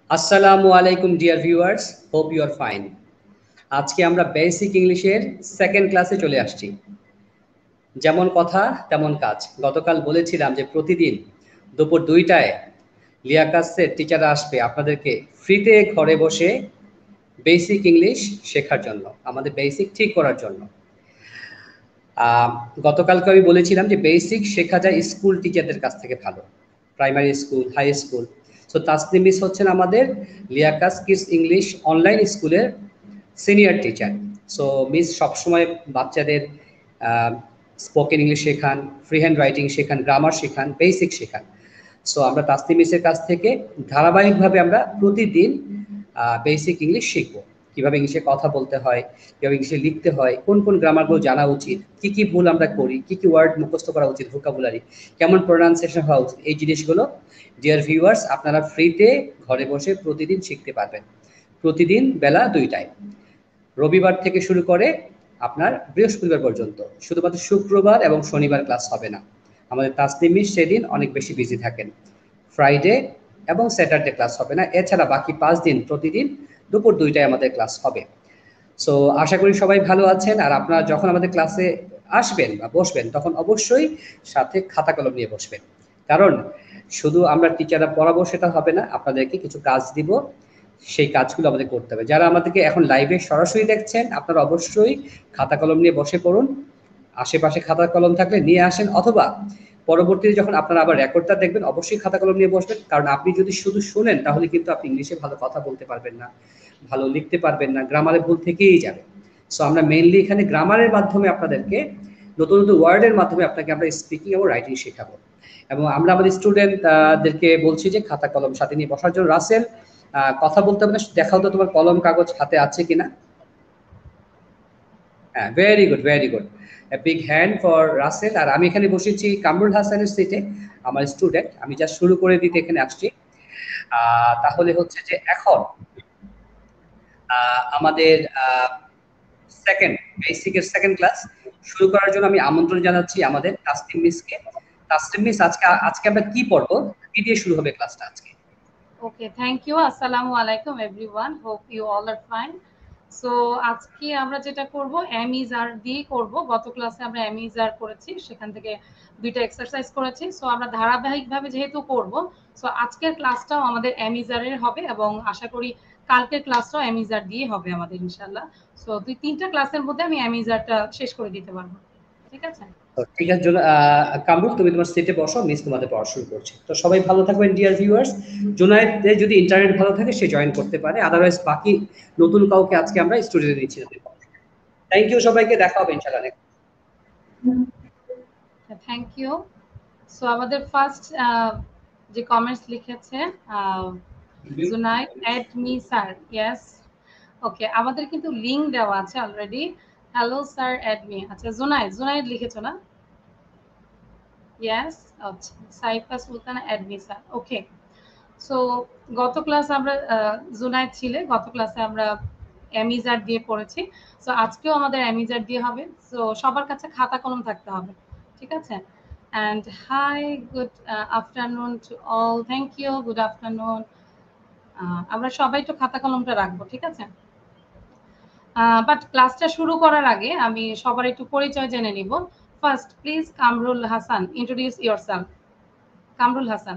আসসালামু আলাইকুম dear viewers, hope you are fine. আজকে আমরা বেসিক ইংলিশের সেকেন্ড ক্লাসে চলে আসছি। যেমন কথা তেমন কাজ। গতকাল বলেছিলাম যে প্রতিদিন দুপুর 2টায় লিয়াকাসের টিচাররা আসবে আপনাদেরকে ফ্রিতে ঘরে বসে বেসিক ইংলিশ শেখার জন্য, আমাদের বেসিক ঠিক করার জন্য। গতকালকে আমি বলেছিলাম যে বেসিক শেখা যায় স্কুল টিচারদের কাছ থেকে ভালো, primary school, high school. So Tasnim miss হচ্ছেন আমাদের লিয়াকাস কিডস ইংলিশ অনলাইন স্কুলের সিনিয়র টিচার। সো মিস সবসময় বাচ্চাদের স্পোকেন ইংলিশ শেখান, ফ্রি হ্যান্ড রাইটিং শেখান, গ্রামার শেখান, বেসিক শেখান। সো আমরা তাসনিম মিসের কাছ থেকে ধারাবাহিকভাবে আমরা প্রতিদিন বেসিক ইংলিশ শিখবো। কিভাবে ইংলিশে কথা বলতে হয়, কিভাবে ইংলিশে লিখতে হয়, কোন কোন গ্রামারগুলো জানা উচিত, কি কি ভুল আমরা করি, কি কি ওয়ার্ড মুখস্থ করা উচিত, ভোকাবুলারি কেমন প্রোনাউন্সিয়েশন হওয়া উচিত, এই জিনিসগুলো ডিয়ার ভিউয়ার্স আপনারা ফ্রিতে ঘরে বসে প্রতিদিন শিখতে পারবেন, প্রতিদিন বেলা 2টায়। রবিবার থেকে শুরু করে আপনার বৃহস্পতিবার পর্যন্ত। শুধুমাত্র শুক্রবার এবং শনিবার ক্লাস হবে না। আমাদের তাসনিম মিস সেদিন অনেক বেশি বিজি থাকেন। ফ্রাইডে এবং স্যাটারডে ক্লাস হবে না। এছাড়া বাকি 5 দিন প্রতিদিন দুপুর 2টায় আমাদের ক্লাস হবে। সো আশা করি সবাই ভালো আছেন। আর আপনারা যখন আমাদের ক্লাসে আসবেন বা বসবেন তখন অবশ্যই সাথে খাতা কলম নিয়ে বসবেন। কারণ শুধু আমরা টিচাররা পড়াবো সেটা হবে না, আপনাদেরকে কিছু কাজ দিব, সেই কাজগুলো আমাদের করতে হবে। যারা আমাদেরকে এখন লাইভে সরাসরি দেখছেন আপনারা অবশ্যই খাতা কলম নিয়ে বসে পড়ুন। আশেপাশে খাতা কলম থাকলে নিয়ে আসেন, অথবা পরবর্তীতে যখন আপনারা আবার রেকর্ডটা দেখবেন অবশ্যই খাতা কলম নিয়ে বসবেন। কারণ আপনি যদি শুধু শুনেন তাহলে কিন্তু আপনি ইংলিশে ভালো কথা বলতে পারবেন না, ভালো লিখতে পারবেন না, গ্রামারে ভুল থেকেই যাবে। সো আমরা মেইনলি এখানে গ্রামারের মাধ্যমে আপনাদেরকে নতুন নতুন ওয়ার্ডের মাধ্যমে আপনাকে আমরা স্পিকিং এবং রাইটিং শেখাবো। এবং আমরা আমাদের স্টুডেন্টদেরকে বলছি যে খাতা কলম সাথে নিয়ে বসার জন্য। রাসেল, কথা বলতে হবে না, দেখাও তো তোমার কলম কাগজ হাতে আছে কিনা। হ্যাঁ, very good, very good. Big hand for Russel. আর আমি এখানে বসেছি কামরুল হাসানের সিটে, আমার স্টুডেন্ট। আমি যা শুরু করে দিতে এখানে আসছি। তাহলে হচ্ছে যে এখন আমাদের সেকেন্ড বেসিকের সেকেন্ড ক্লাস শুরু করার জন্য আমি আমন্ত্রণ জানাচ্ছি আমাদের তাসনিম মিসকে। তাসনিম মিস, আজকে আজকে আমরা কি পড়বো, কি দিয়ে শুরু হবে ক্লাসটা আজকে? Okay, thank you. Assalamu alaikum everyone. Hope you all are fine. So আজকে আমরা যেটা করব অ্যামিজার দিয়ে করব। গত ক্লাসে আমরা অ্যামিজার করেছি, সেখান থেকে দুইটা এক্সারসাইজ করেছি। সো আমরা ধারাবাহিকভাবে যেহেতু করব, সো আজকের ক্লাসটাও আমাদের অ্যামিজারের হবে এবং আশা করি কালকের ক্লাসটাও অ্যামিজার দিয়ে হবে আমাদের ইনশাআল্লাহ। সো 2-3টা ক্লাসের মধ্যে আমি অ্যামিজারটা শেষ করে দিতে পারবো। ঠিক আছে? ঠিক আছে, কামরুল তুমি তোমার সিটে বসো, মিস তোমাদের পড়া শুরু করছে। তো সবাই ভালো থাকবেন ডিয়ার ভিউয়ার্স। জুনায়েদের যদি ইন্টারনেট ভালো থাকে সে জয়েন করতে পারে, আদারওয়াইজ বাকি নতুন কাউকে আজকে আমরা স্টুডিওতে দিচ্ছি। থ্যাংক ইউ সবাইকে, দেখা হবে ইনশাআল্লাহ। Thank you. সো আমাদের ফার্স্ট যে কমেন্টস লিখেছে Junaid add me sir, yes. Okay, আমাদের কিন্তু লিংক দেওয়া আছে already. Hello sir add me. আচ্ছা জুনাইদ, জুনাইদ লিখেছো না? ইয়েস। আচ্ছা, Saifa Sultana add me sir. Okay. So গত ক্লাস আমরা জুনাইদ ছিলে, গত ক্লাসে আমরা অ্যামিজার দিয়ে পড়েছি। সো আজকেও আমাদের অ্যামিজার দিয়ে হবে। সো সবার কাছে খাতা কলম থাকতে হবে, ঠিক আছে? And hi, good afternoon to all. Thank you. Good afternoon. আমরা সবাই একটু খাতা কলমটা রাখবো, ঠিক আছে? বাট ক্লাসটা শুরু করার আগে আমি সবার একটু পরিচয় জেনে নিব। First please Kamrul Hasan, introduce yourself. Kamrul Hasan.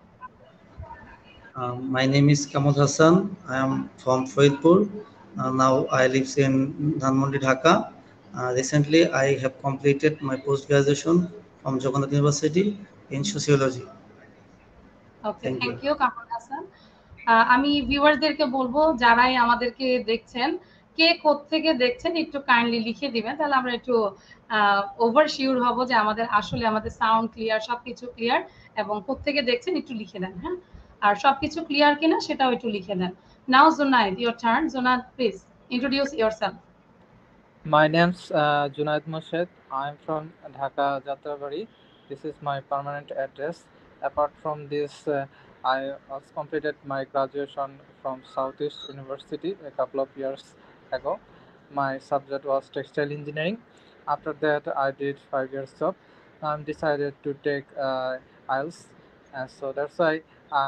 My name is Kamul Hassan. I am from Faridpur. Now I live in Dhanmondi, Dhaka. Recently, I have completed my post-graduation from Jagannath University in sociology. Okay, thank you Kamrul Hasan. আমি ভিউয়ারদেরকে বলবো যারাই আমাদেরকে দেখছেন, কে কোত্থেকে দেখছেন একটু kindly লিখে দিবেন, তাহলে আমরা একটু ওভার শিওর হব যে আমাদের আসলে আমাদের সাউন্ড ক্লিয়ার, সবকিছু ক্লিয়ার, এবং কোত্থেকে দেখছেন একটু লিখে দেন। হ্যাঁ, আর সবকিছু ক্লিয়ার কিনা সেটাও একটু লিখে দেন। Now Junaid, your turn. Junaid, please introduce yourself. My name's Junaid Morshed. I'm from Dhaka, Jatrabari. This is my permanent address. Apart from this, I was completed my graduation from Southeast University a couple of years ago. My subject was textile engineering. After that, I did 5 years job. I'm decided to take IELTS, and so that's why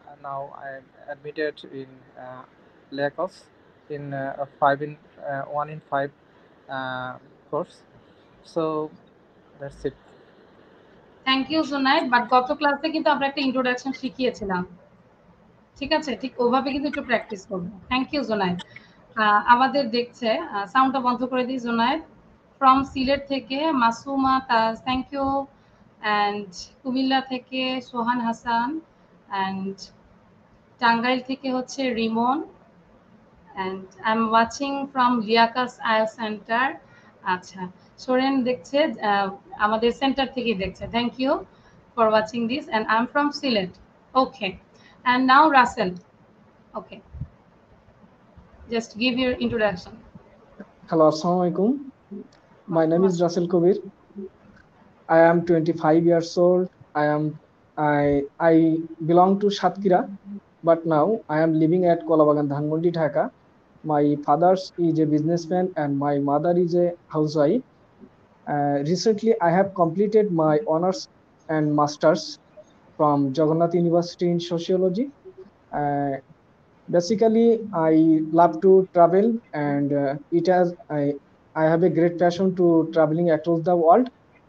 now I'm admitted in Lagos in 1 in 5 course. So that's it. Thank you Junaid. But গত ক্লাসে কিন্তু আমরা একটা introduction শিখিয়েছিলাম, ঠিক আছে? ঠিক ওভাবে কিন্তু একটু প্র্যাকটিস করবো। Thank you Junaid. আমাদের দেখছে, সাউন্ডটা বন্ধ করে দিই জুনাইদ। ফ্রম সিলেট থেকে Masuma Taj, thank you. And Comilla থেকে সোহান হাসান, অ্যান্ড টাঙ্গাইল থেকে হচ্ছে Rimon, and I am watching from Liakas IL center. আচ্ছা, সোরেন দেখছে, আমাদের সেন্টার থেকে দেখছে। Thank you for watching this, and I am from Sylhet. Okay, and now Russel. Okay, just give your introduction. Hello, Assalamu alaikum. My name is Russell Kabir. I am 25 years old. I belong to Satkira, but now I am living at Kolabagan, Dhanmondi, Dhaka. My father is a businessman and my mother is a housewife. Recently, I have completed my honors and masters from Jagannath University in sociology. Basically, I love to travel, and I have a great passion to traveling across the world,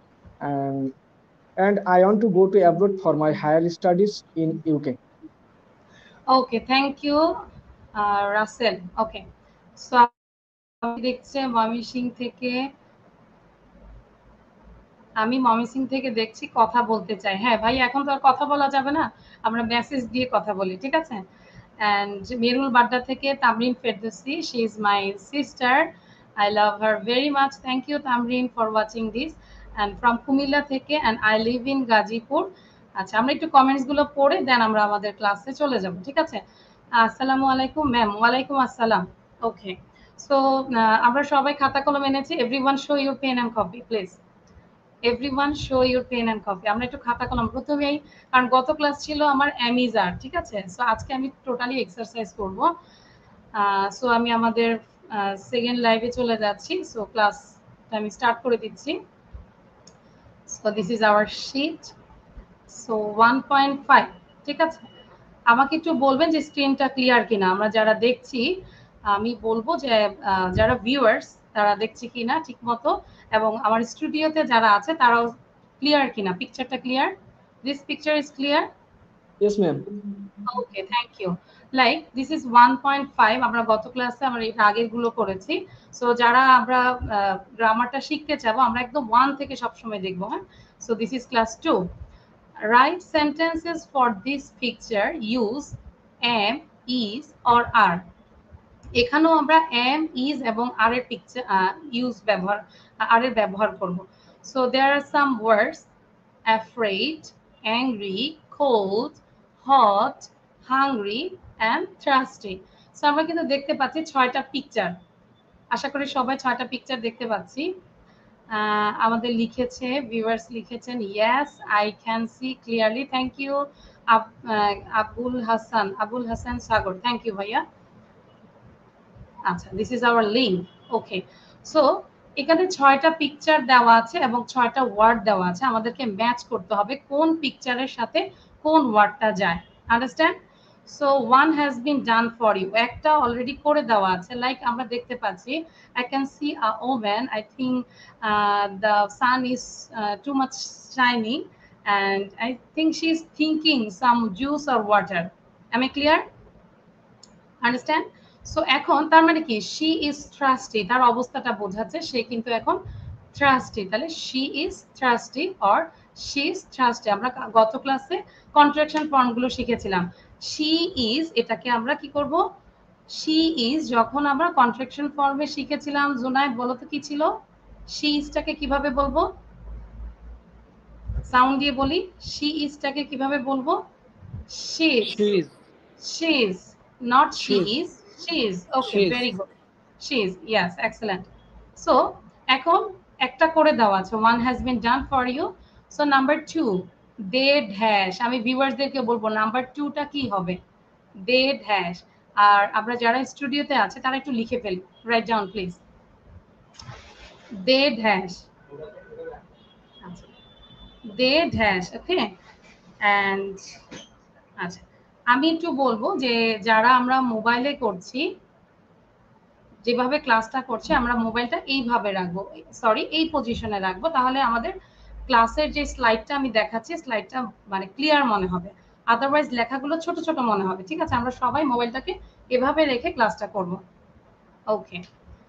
and I want to go to abroad for my higher studies in UK. Okay, thank you, Russell. Okay, so আমি দেখছি ময়মনসিংহ থেকে দেখছি কথা বলতে চাই। হ্যাঁ ভাই, এখন তো আর কথা বলা যাবে না, আমরা মেসেজ দিয়ে কথা বলি, ঠিক আছে? And মেরুল বাড্ডা থেকে তামরিন Ferdousi, she is my sister, I love her very much. Thank you Tamrin for watching this. And from Comilla থেকে, and I live in Gazipur. আচ্ছা, আমরা একটু কমেন্টস গুলো পড়ে দেন আমরা আমাদের ক্লাসে চলে যাব, ঠিক আছে? আসসালামু আলাইকুম ম্যাম। ওয়ালাইকুম আসসালাম। ওকে, সো আমরা সবাই খাতা কলম এনেছি। Everyone show your pen and copy please. Everyone show your pen and copy. আমরা একটু খাতা কলম প্রথমেই, কারণ গত ক্লাস ছিল আমার অ্যামিজার, ঠিক আছে? সো আজকে আমি টোটালি এক্সারসাইজ করব। সো আমি আমাদের সেকেন্ড লাইভে চলে যাচ্ছি। সো ক্লাসটা আমি স্টার্ট করে দিচ্ছি। So this is our sheet. So 1.5, ঠিক আছে? আমাকে একটু বলবেন যে স্ক্রিনটা ক্লিয়ার কিনা। আমরা যারা দেখছি, আমি বলবো যে যারা ভিউয়ার্স তারা দেখছি কিনা ঠিক মতো, এবং আমার স্টুডিওতে যারা আছে তারাও ক্লিয়ার কিনা, পিকচারটা clear. This picture is clear? Yes, ma'am. Okay, thank you. Like this is 1.5। আমরা গত ক্লাসে আমরা এর আগের গুলো করেছি। সো যারা আমরা গ্রামারটা শিখতে চাবো, আমরা একদম 1 থেকে সবসময় দেখবো। হ্যাঁ, so this is class 2। Write sentences for this picture. Use am, is or are. এখানেও আমরা am, is এবং are এর পিকচার এর ব্যবহার করব। So there are some words: afraid, angry, cold, hot, hungry and thirsty. So আমরা কিন্তু দেখতে পাচ্ছি 6টা পিকচার। আশা করি সবাই 6টা পিকচার দেখতে পাচ্ছি। আমাদের লিখেছে, ভিউয়ার্স লিখেছেন yes I can see clearly. Thank you Abul Hasan Sagar, thank you ভাইয়া। আচ্ছা, this is our link. Okay, so এখানে 6টা পিকচার দেওয়া আছে এবং 6টা ওয়ার্ড দেওয়া আছে। আমাদেরকে ম্যাচ করতে হবে কোন পিকচারের সাথে কোন ওয়ার্ডটা যায়। Understand? So one has been done for you, একটা অলরেডি করে দেওয়া আছে। লাইক আমরা দেখতে পাচ্ছি I can see a oven, I think the sun is too much shining and I think she is thinking some juice or water. Am I clear? Understand? So এখন তার মানে কি, she is thirsty, তার অবস্থাটা বোঝাচ্ছে সে কিন্তু এখন thirsty। তাহলে she is thirsty or she is thirsty। আমরা গত ক্লাসে কন্ট্রাকশন ফর্মগুলো শিখেছিলাম। she is, এটাকে আমরা কি করব? she is যখন আমরা কন্ট্রাকশন ফর্মে শিখেছিলাম, জুনায়েদ বলো তো কি ছিল? she is টাকে কিভাবে বলবো? সাউন্ড দিয়ে বলি, she is টাকে কিভাবে বলবো? she is, not she is, she is. Okay, very good. She is, yes, excellent. So এখন একটা করে দেওয়া আছে, one has been done for you. So number 2, they dash। আমি ভিউয়ার্সদেরকে বলবো নাম্বার 2টা কি হবে? they dash। আর আমরা যারা স্টুডিওতে আছে তারা একটু লিখে ফেলি, write down please. they dash, they dash, okay? And আচ্ছা, আমি একটু বলবো যে যারা আমরা মোবাইলে করছি, যেভাবে ক্লাসটা করছি আমরা মোবাইলটা এইভাবে রাখবো, সরি এই পজিশনে রাখবো, তাহলে আমাদের ক্লাসের যে স্লাইডটা আমি দেখাচ্ছি স্লাইডটা মানে ক্লিয়ার মনে হবে, আদারওয়াইজ লেখাগুলো ছোট ছোট মনে হবে। ঠিক আছে, আমরা সবাই মোবাইলটাকে এভাবে রেখে ক্লাসটা করব। ওকে,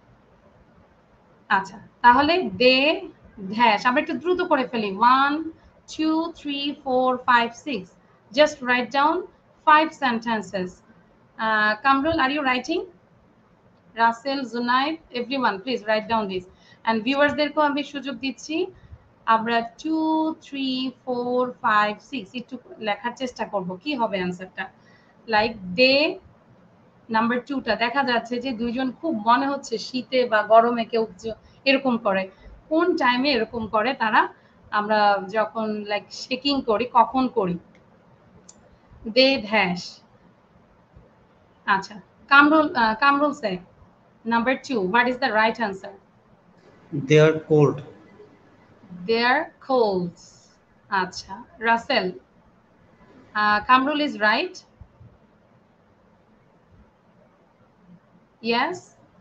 আচ্ছা তাহলে দে ড্যাশ আমরা একটু দ্রুত করে ফেলি। 1 2 3 4 5 6, just write down 5 sentences. Kamrul, are you writing? Rasel, Junaid, everyone please write down this. And ভিউয়ার্সদেরকেও আমি সুযোগ দিচ্ছি, আমরা 2 3 4 5 6 একটু লেখার চেষ্টা করব কি হবে অ্যানসারটা। লাইক দে নাম্বার 2টা দেখা যাচ্ছে যে দুইজন খুব মনে হচ্ছে শীতে বা গরমে কেউ এরকম করে, কোন টাইমে এরকম করে তারা, আমরা যখন লাইক শেকিং করি কখন করি। They dash. আচ্ছা, Kamrul say number 2, what is the right answer? They are cold. They are cold. Acha, Russell. Kamrul is right. Yes.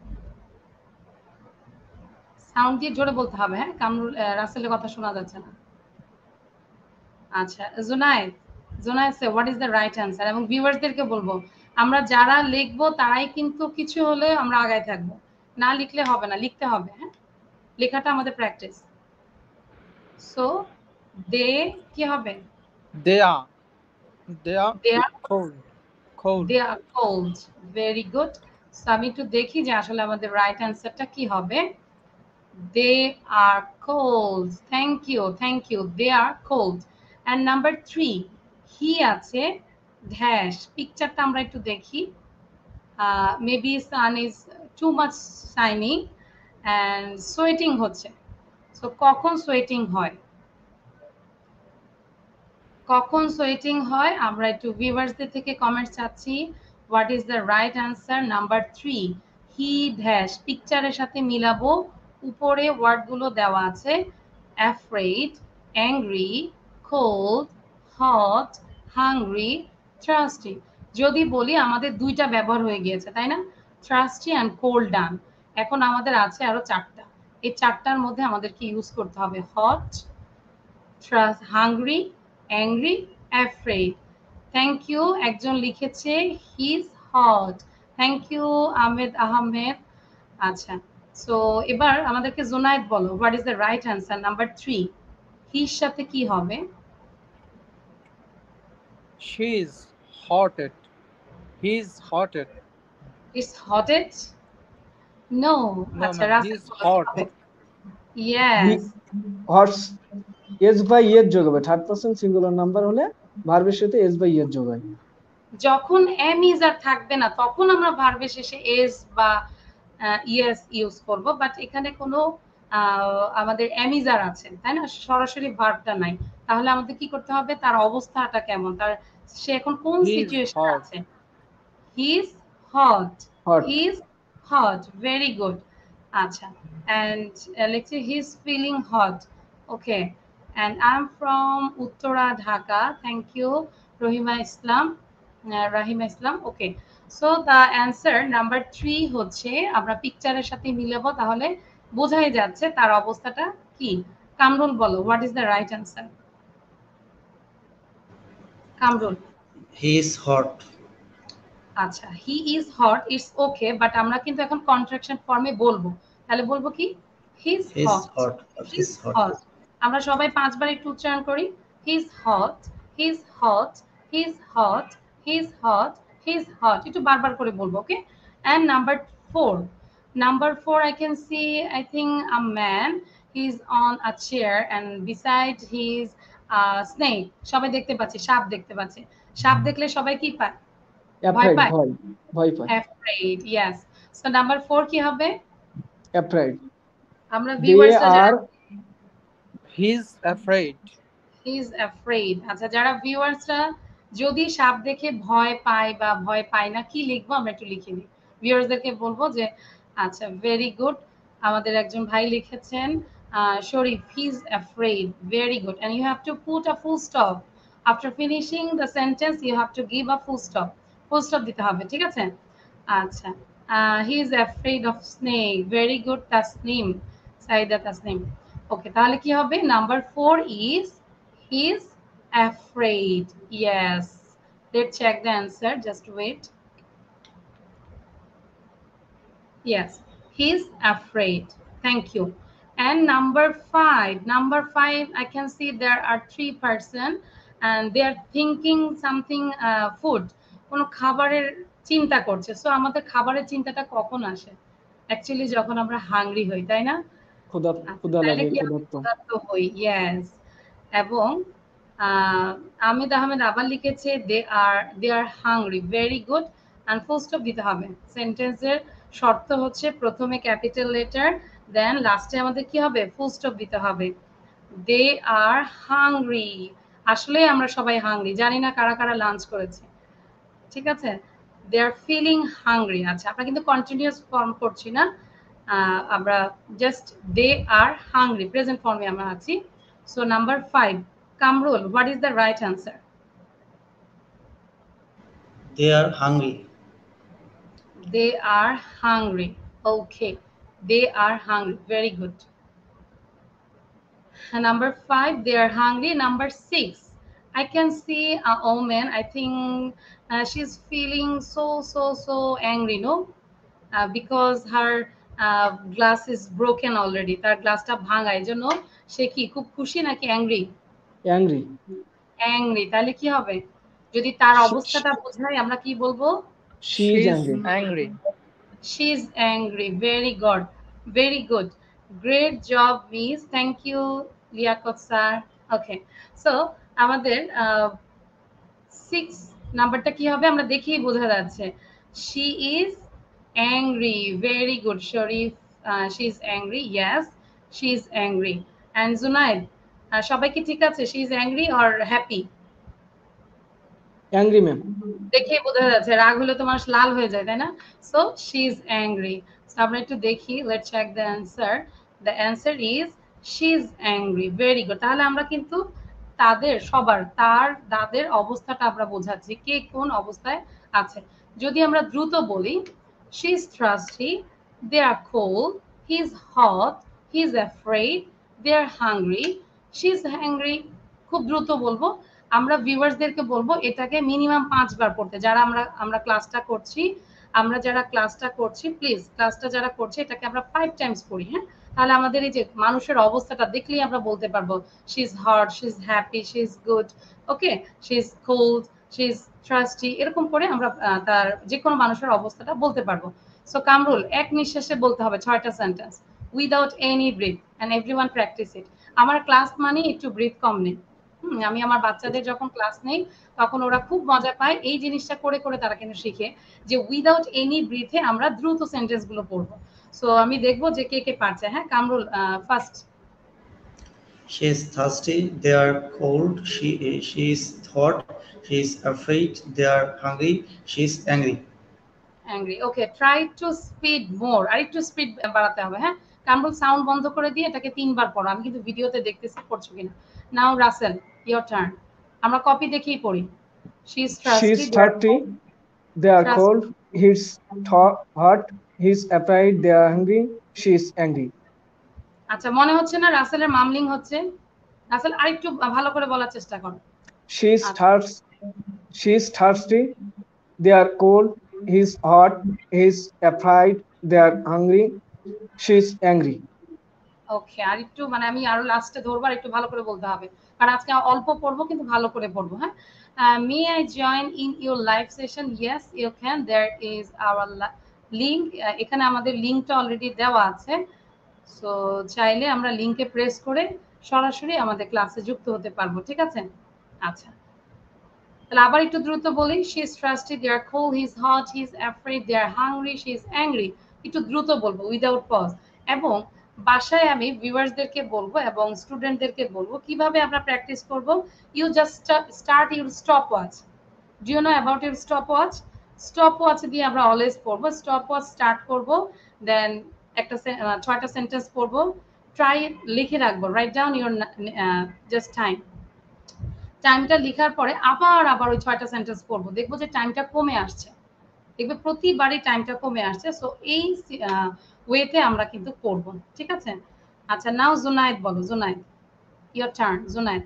Sound দিয়ে জোরে বলতে হবে, হ্যাঁ কামরুল, রাসেলের কথা শোনা যাচ্ছে না। আচ্ছা Junaid, say what is the right answer? এবং ভিউয়ার্সদেরকে বলবো আমরা যারা লিখবো তারাই কিন্তু কিছু হলে আমরা আগায় থাকবো, না লিখলে হবে না, লিখতে হবে। হ্যাঁ, লেখাটা আমাদের প্র্যাকটিস। সো দে কি হবে? They are cold. They are cold. Very good. So আমি একটু দেখি যে আসলে আমাদের রাইট অ্যান্সারটা কি হবে। They are cold. Thank you. They are cold. And number 3, he আছে ড্যাশ। পিকচারটা আমরা একটু দেখি। Maybe sun is too much shining and sweating হচ্ছে। So কখন সোয়েটিং হয়? কখন সোয়েটিং হয় আমরা একটু ভিউয়ার্সদের থেকে কমেন্ট চাচ্ছি। What is the right answer? Number 3, he dash. পিকচারের সাথে মিলাবো, উপরে ওয়ার্ডগুলো দেওয়া আছে, afraid, angry, cold, hot, hungry, thirsty. যদি বলি আমাদের 2টা ব্যবহার হয়ে গিয়েছে তাই না, থ্রাস্টি অ্যান্ড কোল্ড ডান। এখন আমাদের আছে আরো 4টা, এই 4টার মধ্যে আমাদেরকে ইউজ করতে হবে hot, hungry, angry, afraid. Thank you, একজন লিখেছে he is hot. Thank you Ahmed. আচ্ছা, সো এবার আমাদেরকে জুনায়েদ বলো what is the right answer? Number 3, হির সাথে কি হবে? She is hotted. He is hotted. It's hotted? No. আচ্ছা He is hot. ইয়েস। হর্স এস বাই এর যোগ হবে, থার্ড পারসন সিঙ্গুলার নাম্বার হলে ভার্বের সাথে এস বাই এর যোগ হয়। যখন এম ইজ আর থাকবে না তখন আমরা ভার্বের শেষে এস বা ইএস ইউজ করব, বাট এখানে কোনো আমাদের এম ইজ আর আছে তাই না, সরাসরি ভার্বটা নাই। তাহলে আমাদের কি করতে হবে, তার অবস্থাটা কেমন, তার সে এখন কোন He is সিচুয়েশনে hot. আছে। He is hot. Hot he is hot, very good. আচ্ছা, and let's say he's feeling hot. Okay, and I'm from Uttara, Dhaka. Thank you, Rahima Islam. Okay, so the answer number 3 হচ্ছে, আমরা পিকচারের সাথে মিলাবো তাহলে বোঝাই যাচ্ছে তার অবস্থাটা কি। কামরুল বলো what is the right answer? Kamrul. He is hot. আচ্ছা, he is hot, it's okay, but আমরা কিন্তু এখন কন্ট্রাকশন ফর্মে বলবো, তাহলে বলবো কি he's He's hot. hot. He's hot. Hot, আমরা সবাই 5 বার একটু উচ্চারণ করি, he's hot, he's hot, he's hot, he's hot, he's hot, একটু বারবার করে বলবো। Okay, and number 4 I can see, I think a man, he's on a chair and beside his snake. সবাই দেখতে পাচ্ছি, সাপ দেখতে পাচ্ছি। সাপ দেখলে সবাই কি পায়? ভয় পায়। ভয় পায়। Afraid, yes. So number 4 কি হবে? Afraid. আমরা ভিউয়ার্সরা যারা He's afraid. he's afraid, আচ্ছা যারা ভিউয়ার্সরা যদি সাপ দেখে ভয় পায় বা ভয় পায় না কি লিখবো আমরা একটু লিখে নিই, ভিউয়ার্সদেরকে বলবো যে আচ্ছা ভেরি গুড, আমাদের একজন ভাই লিখেছেন শরীফ, he's afraid, very good, and you have to put a full stop After finishing the sentence, you have to give a full stop. Full stop দিতে হবে, ঠিক আছে? আচ্ছা, he is afraid of snake. Very good, Tasnim. Saida Tasnim. Okay, তাহলে কি হবে? Number 4 is he is afraid. Yes. Let's check the answer. Just wait. Yes, he's afraid. Thank you. And number 5, I can see there are 3 person and they are thinking something food. কোনো খাবারের চিন্তা করছে। So আমাদের খাবারের চিন্তাটা কখন আসে? Actually যখন আমরা হাংরি হই, তাই না? ক্ষুধা তাহলে লাগে, কি ক্ষুধার্ত হই, ইয়েস। এবং আহমেদ আহমেদ আবার লিখেছে they are hungry, very good. And full stop দিতে হবে। সেন্টেন্সের শর্ত হচ্ছে প্রথমে ক্যাপিটাল লেটার, দেন লাস্টে আমাদের কি হবে? ফুল স্টপ দিতে হবে। দে আর হাংরি, আসলে আমরা সবাই হাংরি, জানি না কারা কারা লাঞ্চ করেছে, ঠিক আছে? They are feeling hungry. আচ্ছা, আমরা কিন্তু কন্টিনিউয়াস ফর্ম করছি না, আমরা just they are hungry, present ফর্মে আমরা আছি। So number 5, Kamrul, what is the right answer? They are hungry. They are hungry. Okay, they are hungry. Very good. Number 5, they are hungry. Number 6, I can see a woman. I think she's feeling so angry, no? Because her glass is broken already. তার গ্লাসটা ভাঙা, এজন্য সে কি খুব খুশি নাকি angry? Angry. Angry, তাহলে কি হবে? যদি তার অবস্থাটা বোঝাই আমরা কি বলবো? She is angry. She is angry. Very good. Very good. Great job, Miss. Thank you, Liaquat sir. Okay. So, আমাদের 6 নাম্বারটা কি হবে? আমরা দেখেই বোঝা যাচ্ছে। She is angry. Very good, Sharif. She is angry. Yes, she is angry. And Zunaid, সবাই কি ঠিক আছে? She is angry or happy? Angry, ma'am. দেখেই বোঝা যাচ্ছে, রাগ হলে তো মানুষ লাল হয়ে যায়, তাই না? So she is angry. So আমরা একটু দেখি, let's check the answer. The answer is she is angry. Very good. তাহলে আমরা কিন্তু তাদের সবার তাদের অবস্থাটা আমরা বোঝাচ্ছি, কে কোন অবস্থায় আছে। যদি আমরা দ্রুত বলি, she is thirsty, they are cold, he is hot, he is afraid, they are hungry, she is hungry. খুব দ্রুত বলবো। আমরা ভিউয়ার্সদেরকে বলবো এটাকে মিনিমাম 5 বার পড়তে। যারা আমরা ক্লাসটা করছি, প্লিজ ক্লাসটা যারা করছে এটাকে আমরা 5 টাইমস পড়ি, হ্যাঁ? তাহলে আমাদের এই যে মানুষের অবস্থাটা দেখলেই আমরা বলতে পারবো she is hot, she is happy, she is good, okay, she is cold, she is thirsty, এরকম করে আমরা তার যে কোনো মানুষের অবস্থাটা বলতে পারবো। সো কামরুল, এক নিঃশ্বাসে বলতে হবে 6টা sentence without any breath, and everyone practice it. আমার ক্লাস মানে একটু ব্রিথ কম নেই। আমি আমার বাচ্চাদের যখন ক্লাস নেই তখন ওরা খুব মজা পায়, এই জিনিসটা করে করে তারা কিন্তু শিখে যে উইদাউট এনি ব্রিথে আমরা দ্রুত সেন্টেন্স গুলো পড়বো। সো আমি দেখবো যে কে কে পারছে। হ্যাঁ, Kamrul first. She is thirsty, they are cold, she is hot, she is afraid, they are hungry, she is angry. Okay, try to speed more. আর একটু স্পিড বাড়াতে হবে। হ্যাঁ, কামরুল সাউন্ড বন্ধ করে দিয়ে এটাকে 3 বার পড়ো। আমি কিন্তু ভিডিওতে দেখতেছি পড়ছো কিনা। Now Rasel, your turn. আমরা কপি দেখেই পড়ি। She is thirsty, they are cold, he is hot, he is afraid, they are hungry, she is angry. আচ্ছা, মনে হচ্ছে না রাসেলের মামলিং হচ্ছে? রাসেল আরেকটু ভালো করে বলার চেষ্টা করো। She is thirsty, they are cold, he is hot, he is afraid, they are hungry, she is angry. ওকে, আর একটু মানে আমি আরো লাস্টে ধরবো, আর একটু ভালো করে বলতে হবে, কারণ আজকে অল্প পড়বো কিন্তু ভালো করে পড়বো। হ্যাঁ, may I join in your live session? Yes you can, there is our link. এখানে আমাদের লিঙ্কটা অলরেডি দেওয়া আছে। সো চাইলে আমরা লিঙ্কে প্রেস করে সরাসরি আমাদের ক্লাসে যুক্ত হতে পারবো, ঠিক আছে? আচ্ছা, তাহলে আবার একটু দ্রুত বলি। She is thirsty, they are cold, he is hot, he is afraid, they are hungry, she is angry. একটু দ্রুত বলবো উইদাউট পজ। এবং বাসায় আমি ভিউয়ার্সদেরকে বলবো এবং স্টুডেন্টদেরকে বলবো কিভাবে আমরা প্র্যাকটিস করব। You just start your stop watch. Do you know about your stop watch? Stop watch দিয়ে আমরা অলওয়েজ পড়বো। স্টপ ওয়াচ স্টার্ট করব, দেন একটা 6টা সেন্টেন্স পড়বো, ট্রাই লিখে রাখবো, write down your just time. টাইমটা লেখার পরে আবার ওই 6টা সেন্টেন্স পড়বো, দেখবো যে টাইমটা কমে আসছে, দেখবে প্রতিবারই টাইমটা কমে আসছে। সো এই ওয়েতে আমরা কিন্তু পড়বো, ঠিক আছে? আচ্ছা, নাও জুনায়েদ বলো। Junaid, your turn. Junaid,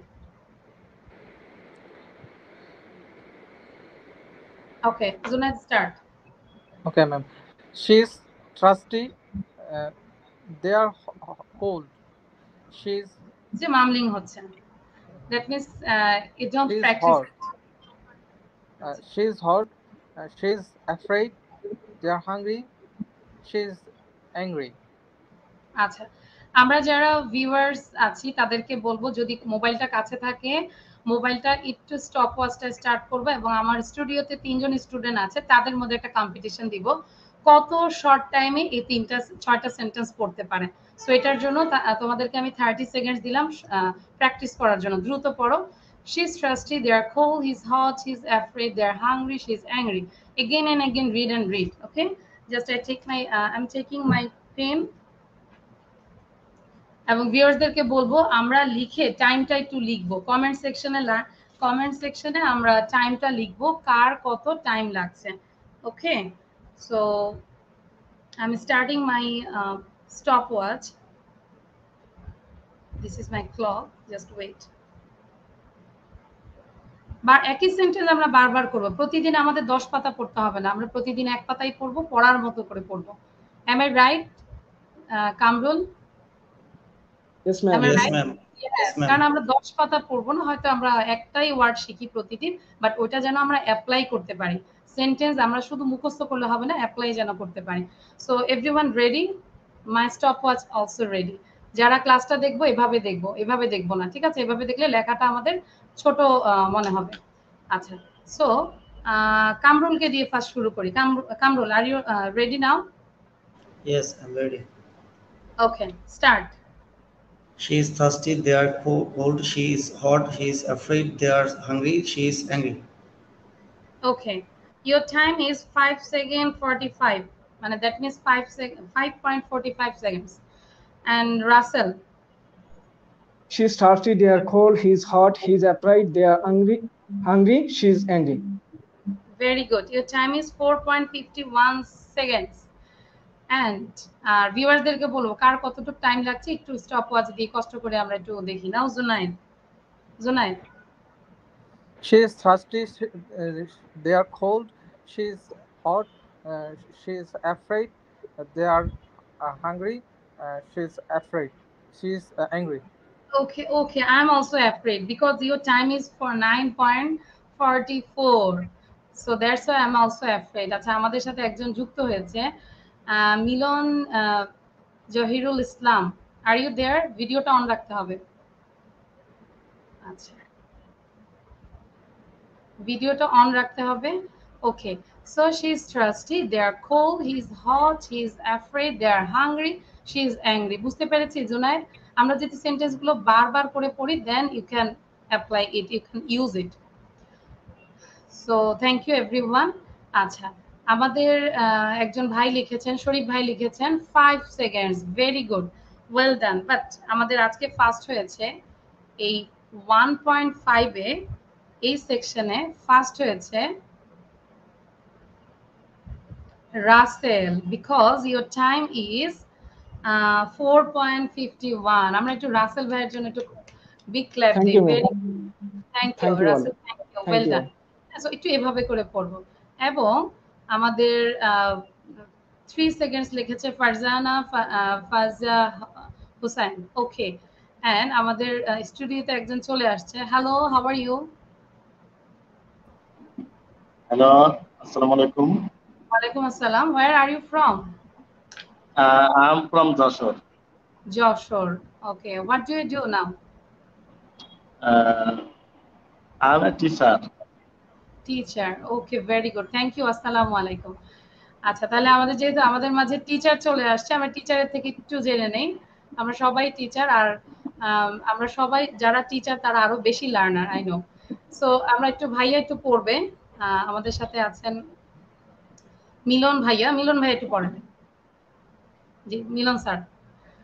okay, Junaid start. Okay, ma'am. She's thirsty. They are cold. She's যে মামলিং হচ্ছে, that means it don't she's practice. hot. She's hot. She's afraid. They are hungry. She's angry. আচ্ছা, আমরা যারা ভিউয়ার্স আছি তাদেরকে বলবো, যদি মোবাইলটা কাছে থাকে মোবাইলটা একটু স্টপ ওয়াচটা স্টার্ট করবো, এবং আমার স্টুডিওতে 3জন স্টুডেন্ট আছে, তাদের মধ্যে একটা কম্পিটিশন দিব কত শর্ট টাইমে এই 6টা সেন্টেন্স পড়তে পারে। সো এটার জন্য তোমাদেরকে আমি 30 সেকেন্ডস দিলাম প্র্যাকটিস করার জন্য। দ্রুত পড়ো। She's thirsty, they are cold, he's hot, he's afraid, they are hungry, she's angry. Again and again, read and read. Okay, just I'm taking my pen, এবং ভিউয়ার্সদেরকে বলবো আমরা লিখে টাইমটা একটু লিখবো কমেন্ট সেকশনে আমরা টাইমটা লিখবো, কার কত টাইম লাগছে। Okay, so I am starting my stopwatch. This is my clock, just wait. একই সেন্টেন্স আমরা বারবার করবো। প্রতিদিন আমাদের 10 পাতা পড়তে হবে না, আমরা প্রতিদিন 1 পাতাই পড়বো, পড়ার মতো করে পড়বো। Am I right, Kamrul? Yes, ma'am. Yes, ma'am. Yes, ma'am. কারণ আমরা 10 পাতা পড়বো না, হয়তো আমরা একটাই ওয়ার্ড শিখি প্রতিদিন, বাট ওটা যেন আমরা অ্যাপ্লাই করতে পারি। সেন্টেন্স আমরা শুধু মুখস্থ করলে হবে না, অ্যাপ্লাই যেন করতে পারি। So everyone ready? My stopwatch also ready. যারা ক্লাসটা দেখবো এভাবে দেখবো না, ঠিক আছে? এভাবে দেখলে লেখাটা আমাদের ছোট মনে হবে। আচ্ছা, সো কামরুলকে দিয়ে ফার্স্ট শুরু করি। Kamrul, are you ready now? Yes, I'm ready. Okay, start. She is thirsty, they are cold. She is hot, he is afraid. They are hungry, she is angry. Okay, your time is 5 seconds 45. That means 5.45 seconds. And Russell? She's thirsty, they are cold, he's hot, he's afraid, they are hungry, she's angry. Very good. Your time is 4.51 seconds. And viewers derke bolo kar kototuk time lagche ekটু stopwatch দিয়ে কষ্ট করে আমরা একটু দেখি। নাও Junaid. She is thirsty. They are cold. She is hot. She is afraid. They are hungry. She is afraid. She is angry. Okay, I'm also afraid because your time is for 9.44. So that's why I'm also afraid. আচ্ছা, আমাদের সাথে একজন যুক্ত হয়েছে, মিলন জহিরুল ইসলাম। Are you there? ভিডিওটা on রাখতে হবে। আচ্ছা, ভিডিওটা অন রাখতে হবে। ওকে, so she is thirsty, they are cold, he is hot, he is afraid, they are hungry, she is angry. বুঝতে পেরেছি জুনায়েদ? আমরা যদি সেন্টেন্সগুলো বারবার করে পড়ি, then you can apply it, you can use it. So thank you everyone. আচ্ছা, আমাদের একজন ভাই লিখেছেন, শরীফ ভাই লিখেছেন 5 seconds. Very good, well done. But আমাদের আজকে ফার্স্ট হয়েছে এই 1.5 এ, এই সেকশনে ফার্স্ট হয়েছে Rasel, because your time is 4.51. আমরা একটু রাসেল ভাইয়ের জন্য একটু বিগ ক্ল্যাপ দিই। Thank you Rasel, thank you, well done. সো একটু এভাবে করে পড়বো। এবং আমাদের 3 সেকেন্ডস লিখেছে ফারজানা ফাজা হুসাইন। ওকে, এন্ড আমাদের স্টুডিওতে একজন চলে আসছে। Hello, how are you? Hello, assalamu alaikum. Walaikum assalam. Where are you from? I'm from Joshua. Joshua. Okay, what do you do now? I'm a teacher. Teacher. Okay, very good. Thank you. Assalamu alaikum. আচ্ছা, তাহলে আমাদের যেহেতু আমাদের মাঝে teacher চলে আসছে, আমরা টিচারের থেকে একটু জেনে নেই। আমরা সবাই টিচার, আর আমরা সবাই যারা টিচার তারা আরো বেশি লার্নার, আই নো। সো আমরা একটু ভাইয়া একটু পড়বে। আমাদের সাথে আছেন মিলন ভাইয়া। মিলন ভাই একটু পড়েন। জি, Milon sir.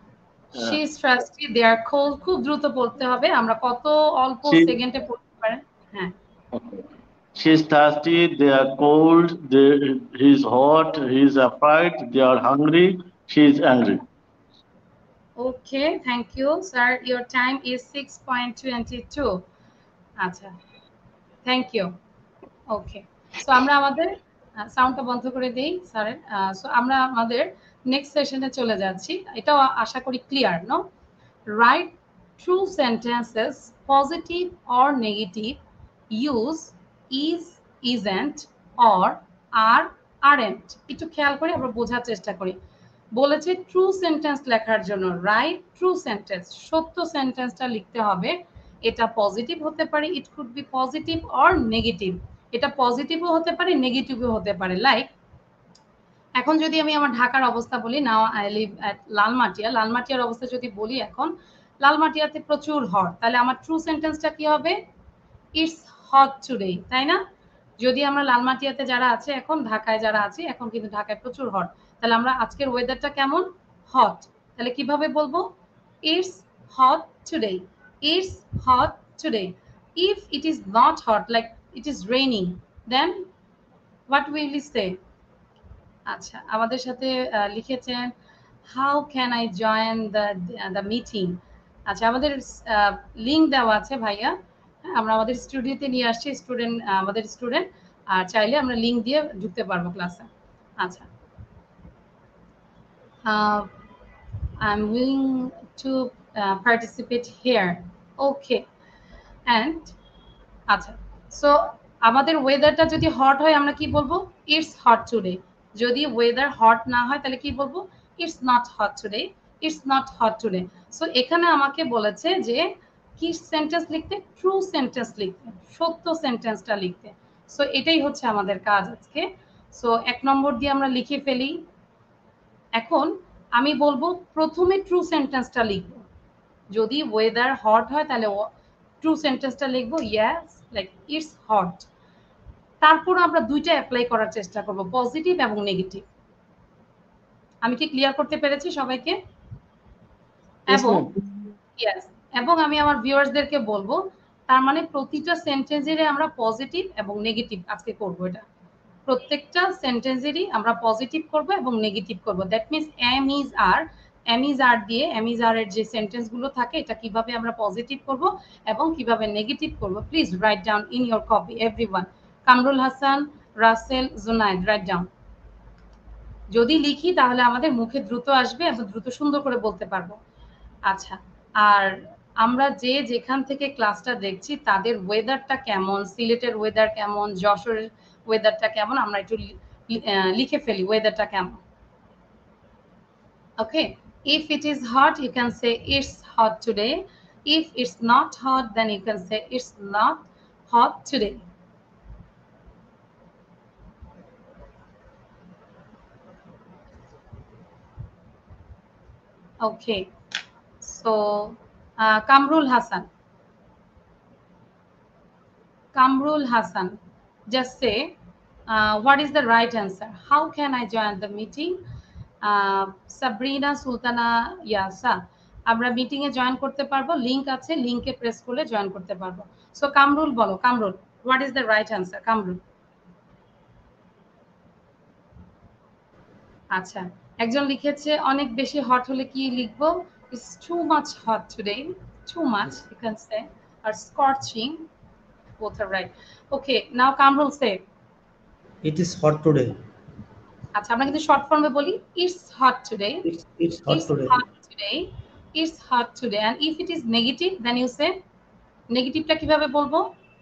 She is thirsty, they are cold. খুব দ্রুত পড়তে হবে। আমরা কত অল্প সেকেন্ডে পড়তে পারেন? হ্যাঁ Okay. She's thirsty, they are cold, he's hot, he's afraid, they are hungry, she's angry. Okay thank you sir your time is 6.22 আচ্ছা থ্যাংক ইউ ওকে সো আমরা আমাদের সাউন্ডটা বন্ধ করে দেই স্যার সো আমরা আমাদের নেক্সট সেশনে চলে যাচ্ছি এটাও আশা করি clear no write true sentences positive or negative use is isn't or are aren't একটু খেয়াল করে আমরা বোঝার চেষ্টা করি বলেছে ট্রু সেন্টেন্স লেখার জন্য রাইট ট্রু সেন্টেন্স সত্য সেন্টেন্সটা লিখতে হবে এটা পজিটিভ হতে পারে it could be positive or negative এটা পজিটিভও হতে পারে নেগেটিভও হতে পারে লাইক এখন যদি আমি আমার ঢাকার অবস্থা বলি নাও আই লিভ অ্যাট লালমাটিয়ার অবস্থা যদি বলি এখন লালমাটিয়াতে প্রচুর হট তাহলে আমার ট্রু সেন্টেন্সটা কি হবে ইটস হট টুডে তাই না যদি আমরা লালমাটিয়াতে যারা আছে এখন ঢাকায় যারা আছে এখন কিন্তু ঢাকায় প্রচুর হট তাহলে আমরা আজকের ওয়েদারটা কেমন হট তাহলে কিভাবে বলবো it's hot today it's hot today if it is not hot like it is raining then what will you say আচ্ছা আমাদের সাথে লিখেছেন how can I join the meeting আচ্ছা আমাদের লিংক দেওয়া আছে ভাইয়া আমরা আমাদের স্টুডিওতে নিয়ে আসছি আমাদের স্টুডেন্ট আর চাইলে আমরা লিংক দিয়ে ঢুকতে পারবো ক্লাসে আচ্ছা I'm willing to participate here okay and আচ্ছা সো আমাদের ওয়েদারটা যদি হট হয় আমরা কি বলবো ইটস হট টুডে যদি ওয়েদার হট না হয় তাহলে কি বলবো it's not hot today it's not hot today so এখানে আমাকে বলেছে যে কি সেন্টেন্স লিখতে ট্রু সেন্টেন্স লিখতে সত্য সেন্টেন্সটা লিখতে সো এটাই হচ্ছে আমাদের কাজ আজকে সো 1 নম্বর দিয়ে আমরা লিখে ফেলি এখন আমি বলবো প্রথমে ট্রু সেন্টেন্সটা লিখবো যদি ওয়েদার হট হয় তাহলে ট্রু সেন্টেন্সটা লিখবো ইয়েস লাইক ইটস হট তারপর আমরা দুইটা অ্যাপ্লাই করার চেষ্টা করব পজিটিভ এবং নেগেটিভ আমি কি ক্লিয়ার করতে পেরেছি সবাইকে এবং ইয়েস এবং আমি আমার ভিউয়ার্সদেরকে বলবো তার মানে প্রতিটা সেন্টেন্সেরই আমরা পজিটিভ এবং নেগেটিভ আজকে করব এটা প্রত্যেকটা সেন্টেন্সেরই আমরা পজিটিভ করব এবং নেগেটিভ করব that means am is are দিয়ে এম ইজ আর এর যে সেন্টেন্সগুলো থাকে এটা কিভাবে আমরা পজিটিভ করব এবং কিভাবে নেগেটিভ করব please write down in your copy everyone Kamrul Hasan Rasel Junaid write down যদি লিখি তাহলে আমাদের মুখে দ্রুত আসবে এবং দ্রুত সুন্দর করে বলতে পারবো আচ্ছা আর আমরা যে যেখান থেকে ক্লাসটা দেখছি তাদের ওয়েদারটা কেমন সিলেটের ওয়েদার কেমন যশোরের ওয়েদারটা কেমন আমরা একটু লিখে ফেলি ওয়েদারটা কেমন ওকে if it is hot you can say it's hot today if it's not hot then you can say it's not hot today okay so Kamrul Hassan just say what is the right answer how can I join the meeting Sabrina Sultana ইয়াসা আমরা meeting এ join করতে পারবো link আছে লিংকে press করলে join করতে পারবো so Kamrul বলো Kamrul what is the right answer Kamrul আচ্ছা একজন লিখেছে অনেক বেশি হট হলে কি লিখবো it's too much hot today too much you can say আর scorching both are right okay now Kamrul say It is hot today. আচ্ছা আমরা কিন্তু শর্ট ফর্মে বলি it's hot today It's hot today. It's hot today and if it is negative then you say নেগেটিভটা কিভাবে বলবো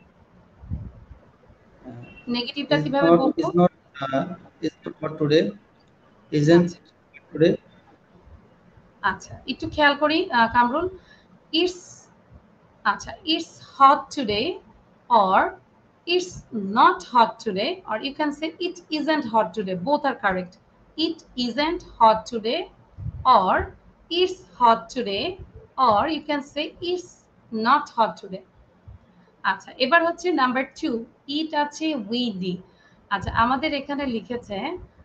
নেগেটিভটা কিভাবে বলবো It's not hot today. Isn't today. আচ্ছা একটু খেয়াল করি কামরুল ইটস আচ্ছা it's hot today or it's not hot today or you can say it isn't hot today both are correct it isn't hot today or it's hot today or you can say it's not hot today আচ্ছা এবার হচ্ছে number 2 ইট আছে Windy আচ্ছা আমাদের এখানে লিখেছে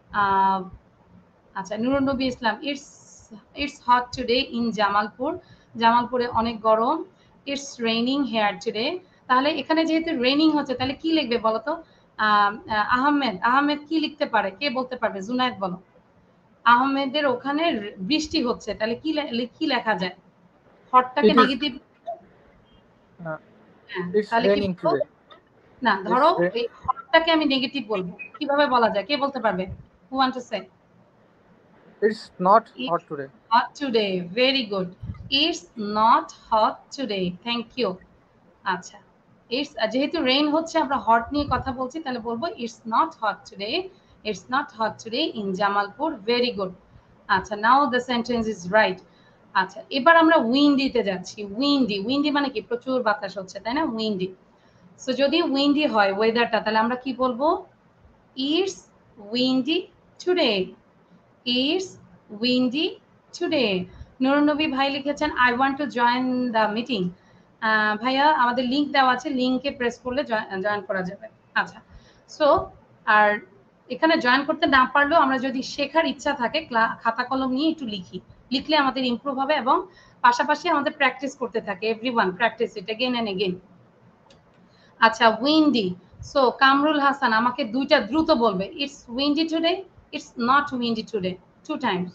আচ্ছা নুরুন নবী ইসলাম it's hot today in জামালপুরে অনেক গরম it's raining here today তাহলে এখানে যেহেতু রেনিং হচ্ছে তাহলে কি লিখবে বলো তো? আহমেদ, আহমেদ কি লিখতে পারে? কে বলতে পারবে? জুনায়েদ বলো। আহমেদের ওখানে বৃষ্টি হচ্ছে, তাহলে কি লেখা যায়? হটটাকে It is. নেগেটিভ, It's তাহলে কি raining বলবো? today. না, It's ধরো ra- এই হটটাকে আমি নেগেটিভ বলবো, কিভাবে বলা যায়? কে বলতে পারবে? Who want to say? It's not It's hot today. hot today. Very good. It's not hot today. Thank you. আচ্ছা, ইটস যেহেতু রেইন হচ্ছে আমরা হট নিয়ে কথা বলছি, তাহলে বলবো it's not hot today. It's not hot today in Jamalpur. Very good. আচ্ছা, now the sentence is right. আচ্ছা, এবার আমরা উইন্ডিতে যাচ্ছি। উইন্ডি, উইন্ডি মানে কি? প্রচুর বাতাস হচ্ছে, তাই না? উইন্ডি। সো যদি উইন্ডি হয় ওয়েদারটা, তাহলে আমরা কি বলবো? It's windy today. It's windy today. Nurunnabi ভাই লিখেছেন I want to join the meeting. ভাইয়া আমাদের লিঙ্ক দেওয়া আছে, লিঙ্কে প্রেস করলে জয়েন করা যাবে। আচ্ছা, সো আর এখানে জয়েন করতে না পারলেও আমরা যদি শেখার ইচ্ছা থাকে খাতা কলম নিয়ে একটু লিখি, লিখলে আমাদের ইমপ্রুভ হবে এবং পাশাপাশি আমাদের প্র্যাকটিস করতে থাকে। Everyone practice it again and again. আচ্ছা, উইন্ডি। সো কামরুল হাসান আমাকে দুইটা দ্রুত বলবে। It's windy today, it's not windy today. 2 times.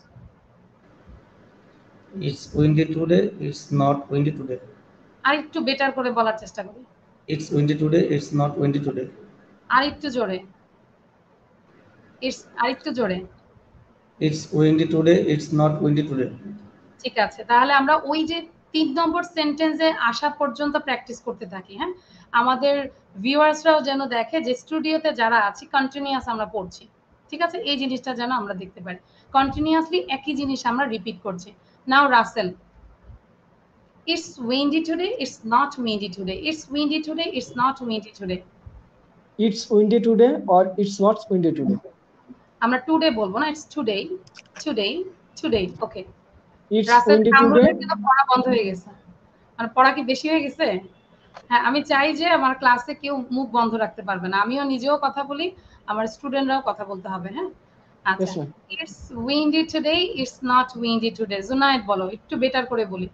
It's windy today. It's not windy today. আর একটু বেটার করে বলার চেষ্টা করি। It's windy today. It's not windy today. আর একটু জোরে। ইটস আর একটু জোরে। It's windy today. It's not windy today. ঠিক আছে, তাহলে আমরা ওই যে 3 নম্বর সেন্টেন্সে আসা পর্যন্ত প্র্যাকটিস করতে থাকি। হ্যাঁ, আমাদের ভিউয়ার্সরাও যেন দেখে যে স্টুডিওতে যারা আছি কন্টিনিউয়াস আমরা পড়ছি। ঠিক আছে, এই জিনিসটা যেন আমরা দেখতে পারি। কন্টিনিউয়াসলি একই জিনিস আমরা রিপিট করছি। Now Rasel, it's windy today, it's not windy today. It's windy today, it's not windy today. It's windy today or it's not windy today. আমরা টুডে বলবো না, it's today, today, today. Okay, It's Rasel windy কামরুলের today. কিন্তু পড়া বন্ধ হয়ে গেছে। মানে পড়া কি বেশি হয়ে গেছে? হ্যাঁ, আমি চাই যে আমার ক্লাসে কেউ মুখ বন্ধ রাখতে পারবে না। আমিও নিজেও কথা বলি, আমার স্টুডেন্টরাও কথা বলতে হবে। হ্যাঁ, আচ্ছা। Yes, ma'am. It's windy today, it's not windy today. Junaid বলো, একটু বেটার করে বলি।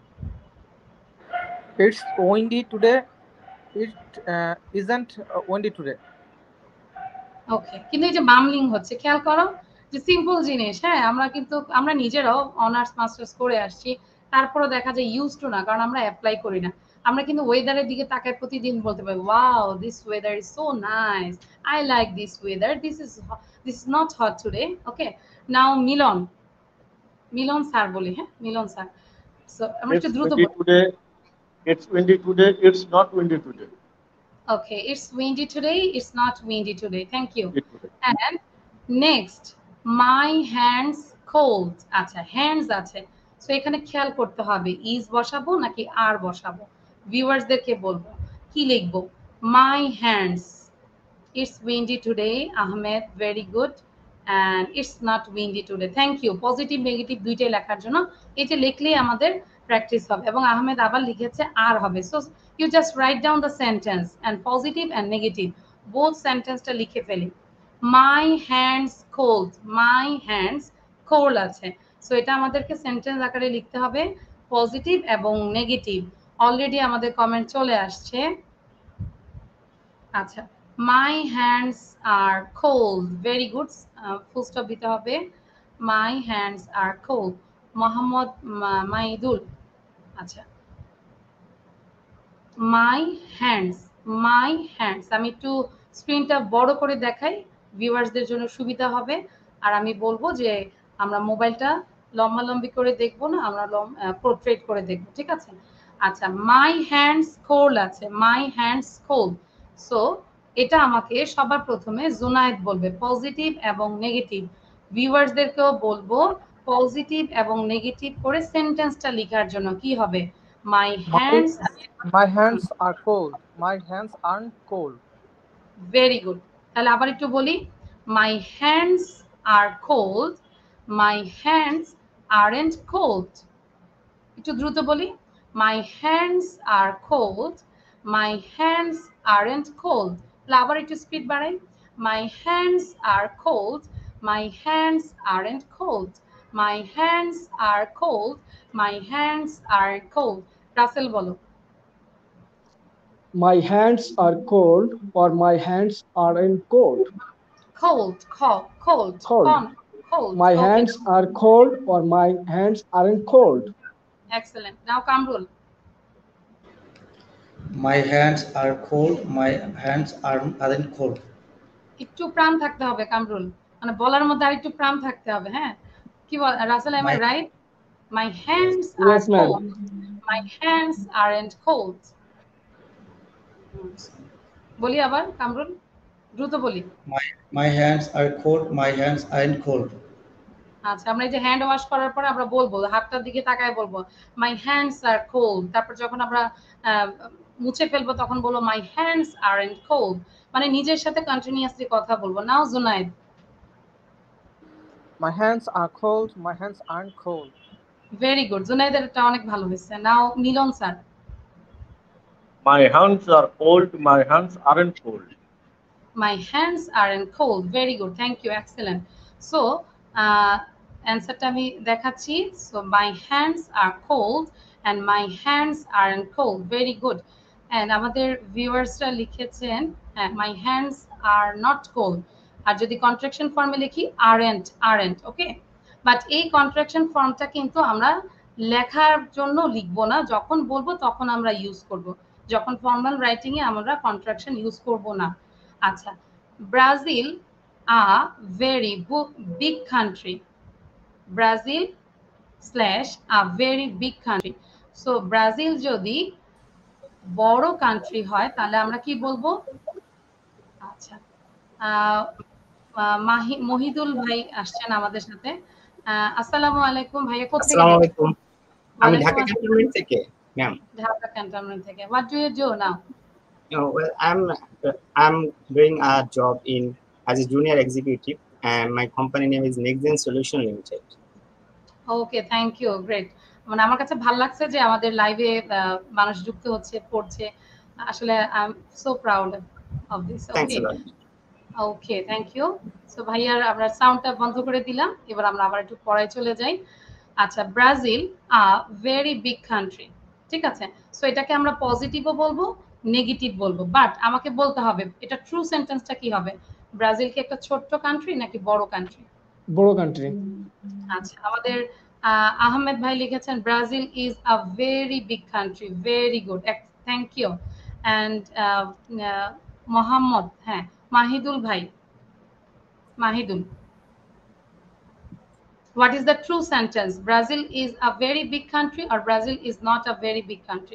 It's windy today. It isn't windy today. ওকে, কিন্তু এই যে মামলিং হচ্ছে, খেয়াল করো যে সিম্পল জিনিস। হ্যাঁ, আমরা নিজেরাও অনার্স মাস্টার্স করে আসছি, তারপরও দেখা যায় ইউজ টু না, কারণ আমরা অ্যাপ্লাই করি না। আমরা কিন্তু ওয়েদারের দিকে তাকায় প্রতিদিন বলতে পারি wow this weather is so nice, I like this weather, this is not hot today. Okay, now Milon, Milon sir বলি। হ্যাঁ, মিলন স্যার। সো আমরা একটু It's দ্রুত windy বলি। today. It's windy today. It's not windy today. Okay, it's windy today, it's not windy today. Thank you. Windy today. And next, my hands cold. আচ্ছা, hands আছে, so এখানে খেয়াল করতে হবে ইজ বসাবো নাকি আর বসাবো। ভিউয়ার্সদেরকে বলবো কি লিখবো। My hands, it's windy today. Ahmed, very good. And it's not windy today. Thank you. Positive negative দুইটাই লেখার জন্য এটা লিখলেই আমাদের প্র্যাকটিস হবে। এবং আহমেদ আবার লিখেছে আর হবে। So you just write down the sentence and positive and negative both সেন্টেন্সটা লিখে ফেলি। My hands cold, my hands cold আছে, সো এটা আমাদেরকে সেন্টেন্স আকারে লিখতে হবে, পজিটিভ এবং নেগেটিভ। অলরেডি আমাদের কমেন্ট চলে আসছে। আচ্ছা, my hands are cold. Very good, full stop দিতে হবে। My hands are cold. Mohammad Maidul, আচ্ছা, মাই হ্যান্ডস, মাই হ্যান্ডস। আমি একটু স্ক্রিনটা বড় করে দেখাই, ভিউয়ার্সদের জন্য সুবিধা হবে। আর আমি বলবো যে আমরা মোবাইলটা লম্বালম্বি করে দেখবো না, আমরা পোর্ট্রেট করে দেখবো। ঠিক আছে, আচ্ছা, মাই হ্যান্ডস কোল্ড আছে, মাই হ্যান্ডস কোল্ড। সো এটা আমাকে সবার প্রথমে জুনায়েদ বলবে পজিটিভ এবং নেগেটিভ। ভিউয়ার্সদেরকেও বলবো পজিটিভ এবং নেগেটিভ করে সেন্টেন্সটা লেখার জন্য। কি হবে? My hands. My hands are cold. My hands aren't cold. Very good. তাহলে আবার একটু বলি, my hands are cold, my hands aren't cold. একটু দ্রুত বলি, my hands are cold, my hands aren't cold. আবার একটু স্পিড বাড়াই, my hands are cold, my hands aren't cold, my hands are cold, my hands are cold. Rasel বলো। My hands are cold or my hands aren't cold. Cold, cold, Cold. cold. My Okay, hands are cold or my hands aren't cold. excellent. Now Kamrul. My hands are cold. My hands aren't cold. একটু প্রাণ থাকতে হবে কামরুল, মানে বলার মধ্যে আর একটু প্রাণ থাকতে হবে। হ্যাঁ, কি বল Rasel, am I My right? My hands are Yes, ma'am. cold. My hands aren't cold. বলি আবার কামরুল, দ্রুত বলি। my hands are cold. My hands aren't cold. আচ্ছা, আমরা এই যে হ্যান্ড ওয়াশ করার পরে আমরা বলবো, হাতটার দিকে তাকায় বলবো মাই হ্যান্ডস আর কোল্ড। তারপর যখন আমরা মুছে ফেলবো তখন বলবো মাই হ্যান্ডস আরন্ট কোল্ড, মানে নিজের সাথে কন্টিনিউয়াসলি কথা বলবো। Now Junaid. My hands are cold. My hands aren't cold. Very good, জুনাইদের এটা অনেক ভালো হয়েছে। Now Milan sir. My hands are cold. My hands aren't cold. My hands aren't cold. Very good, thank you, excellent. So অ্যান্সারটা আমি দেখাচ্ছি। So my hands are cold and my hands aren't cold. Very good. And আমাদের ভিউয়ার্সরা লিখেছেন my hands are not cold, আর যদি contraction ফর্মে লিখি aren't, okay. But এই কন্ট্রাকশন ফর্মটা কিন্তু আমরা লেখার জন্য লিখবো না, যখন বলবো তখন আমরা ইউজ করব। যখন ফর্মাল রাইটিং এ আমরা কন্ট্রাকশন ইউজ করব না। আচ্ছা, Brazil a very big country. Brazil slash a very big country. So Brazil যদি বড় কান্ট্রি হয় তাহলে আমরা কি বলবো? আচ্ছা, মহিদুল ভাই আসছেন আমাদের সাথে। আসসালামু আলাইকুম ভাইয়া, কোথা থেকে? আসসালামু আলাইকুম। আমি ঢাকা ক্যান্টনমেন্ট থেকে ম্যাম। ঢাকা ক্যান্টনমেন্ট থেকে। What do you do now? Well, I'm doing a job as a junior executive, and my company name is NextGen Solution Limited. Okay, thank you, great. মানে আমার কাছে ভালো লাগছে যে আমাদের লাইভে মানুষ যুক্ত হচ্ছে, পড়ছে। আসলে I am so proud of this. Thanks okay a lot. Okay, thank you. So ভাইয়ার আমরা সাউন্ডটা বন্ধ করে দিলাম, এবার আমরা আবার একটু পড়ায় চলে যাই। আচ্ছা, Brazil a very big country, ঠিক আছে। সো এটাকে আমরা পজিটিভও বলবো, নেগেটিভ বলবো, বাট আমাকে বলতে হবে এটা ট্রু সেন্টেন্সটা কি হবে। ব্রাজিল কি একটা ছোট্ট কান্ট্রি নাকি বড় কান্ট্রি? বড় কান্ট্রি। আচ্ছা, আমাদের আহমেদ ভাই লিখেছেন Brazil is a very big country. Very good, thank you. And Mohammad, হ্যাঁ, মাহিদুল ভাই, Mahidul, what is the true sentence? Brazil is a very big country or Brazil is not a very big country?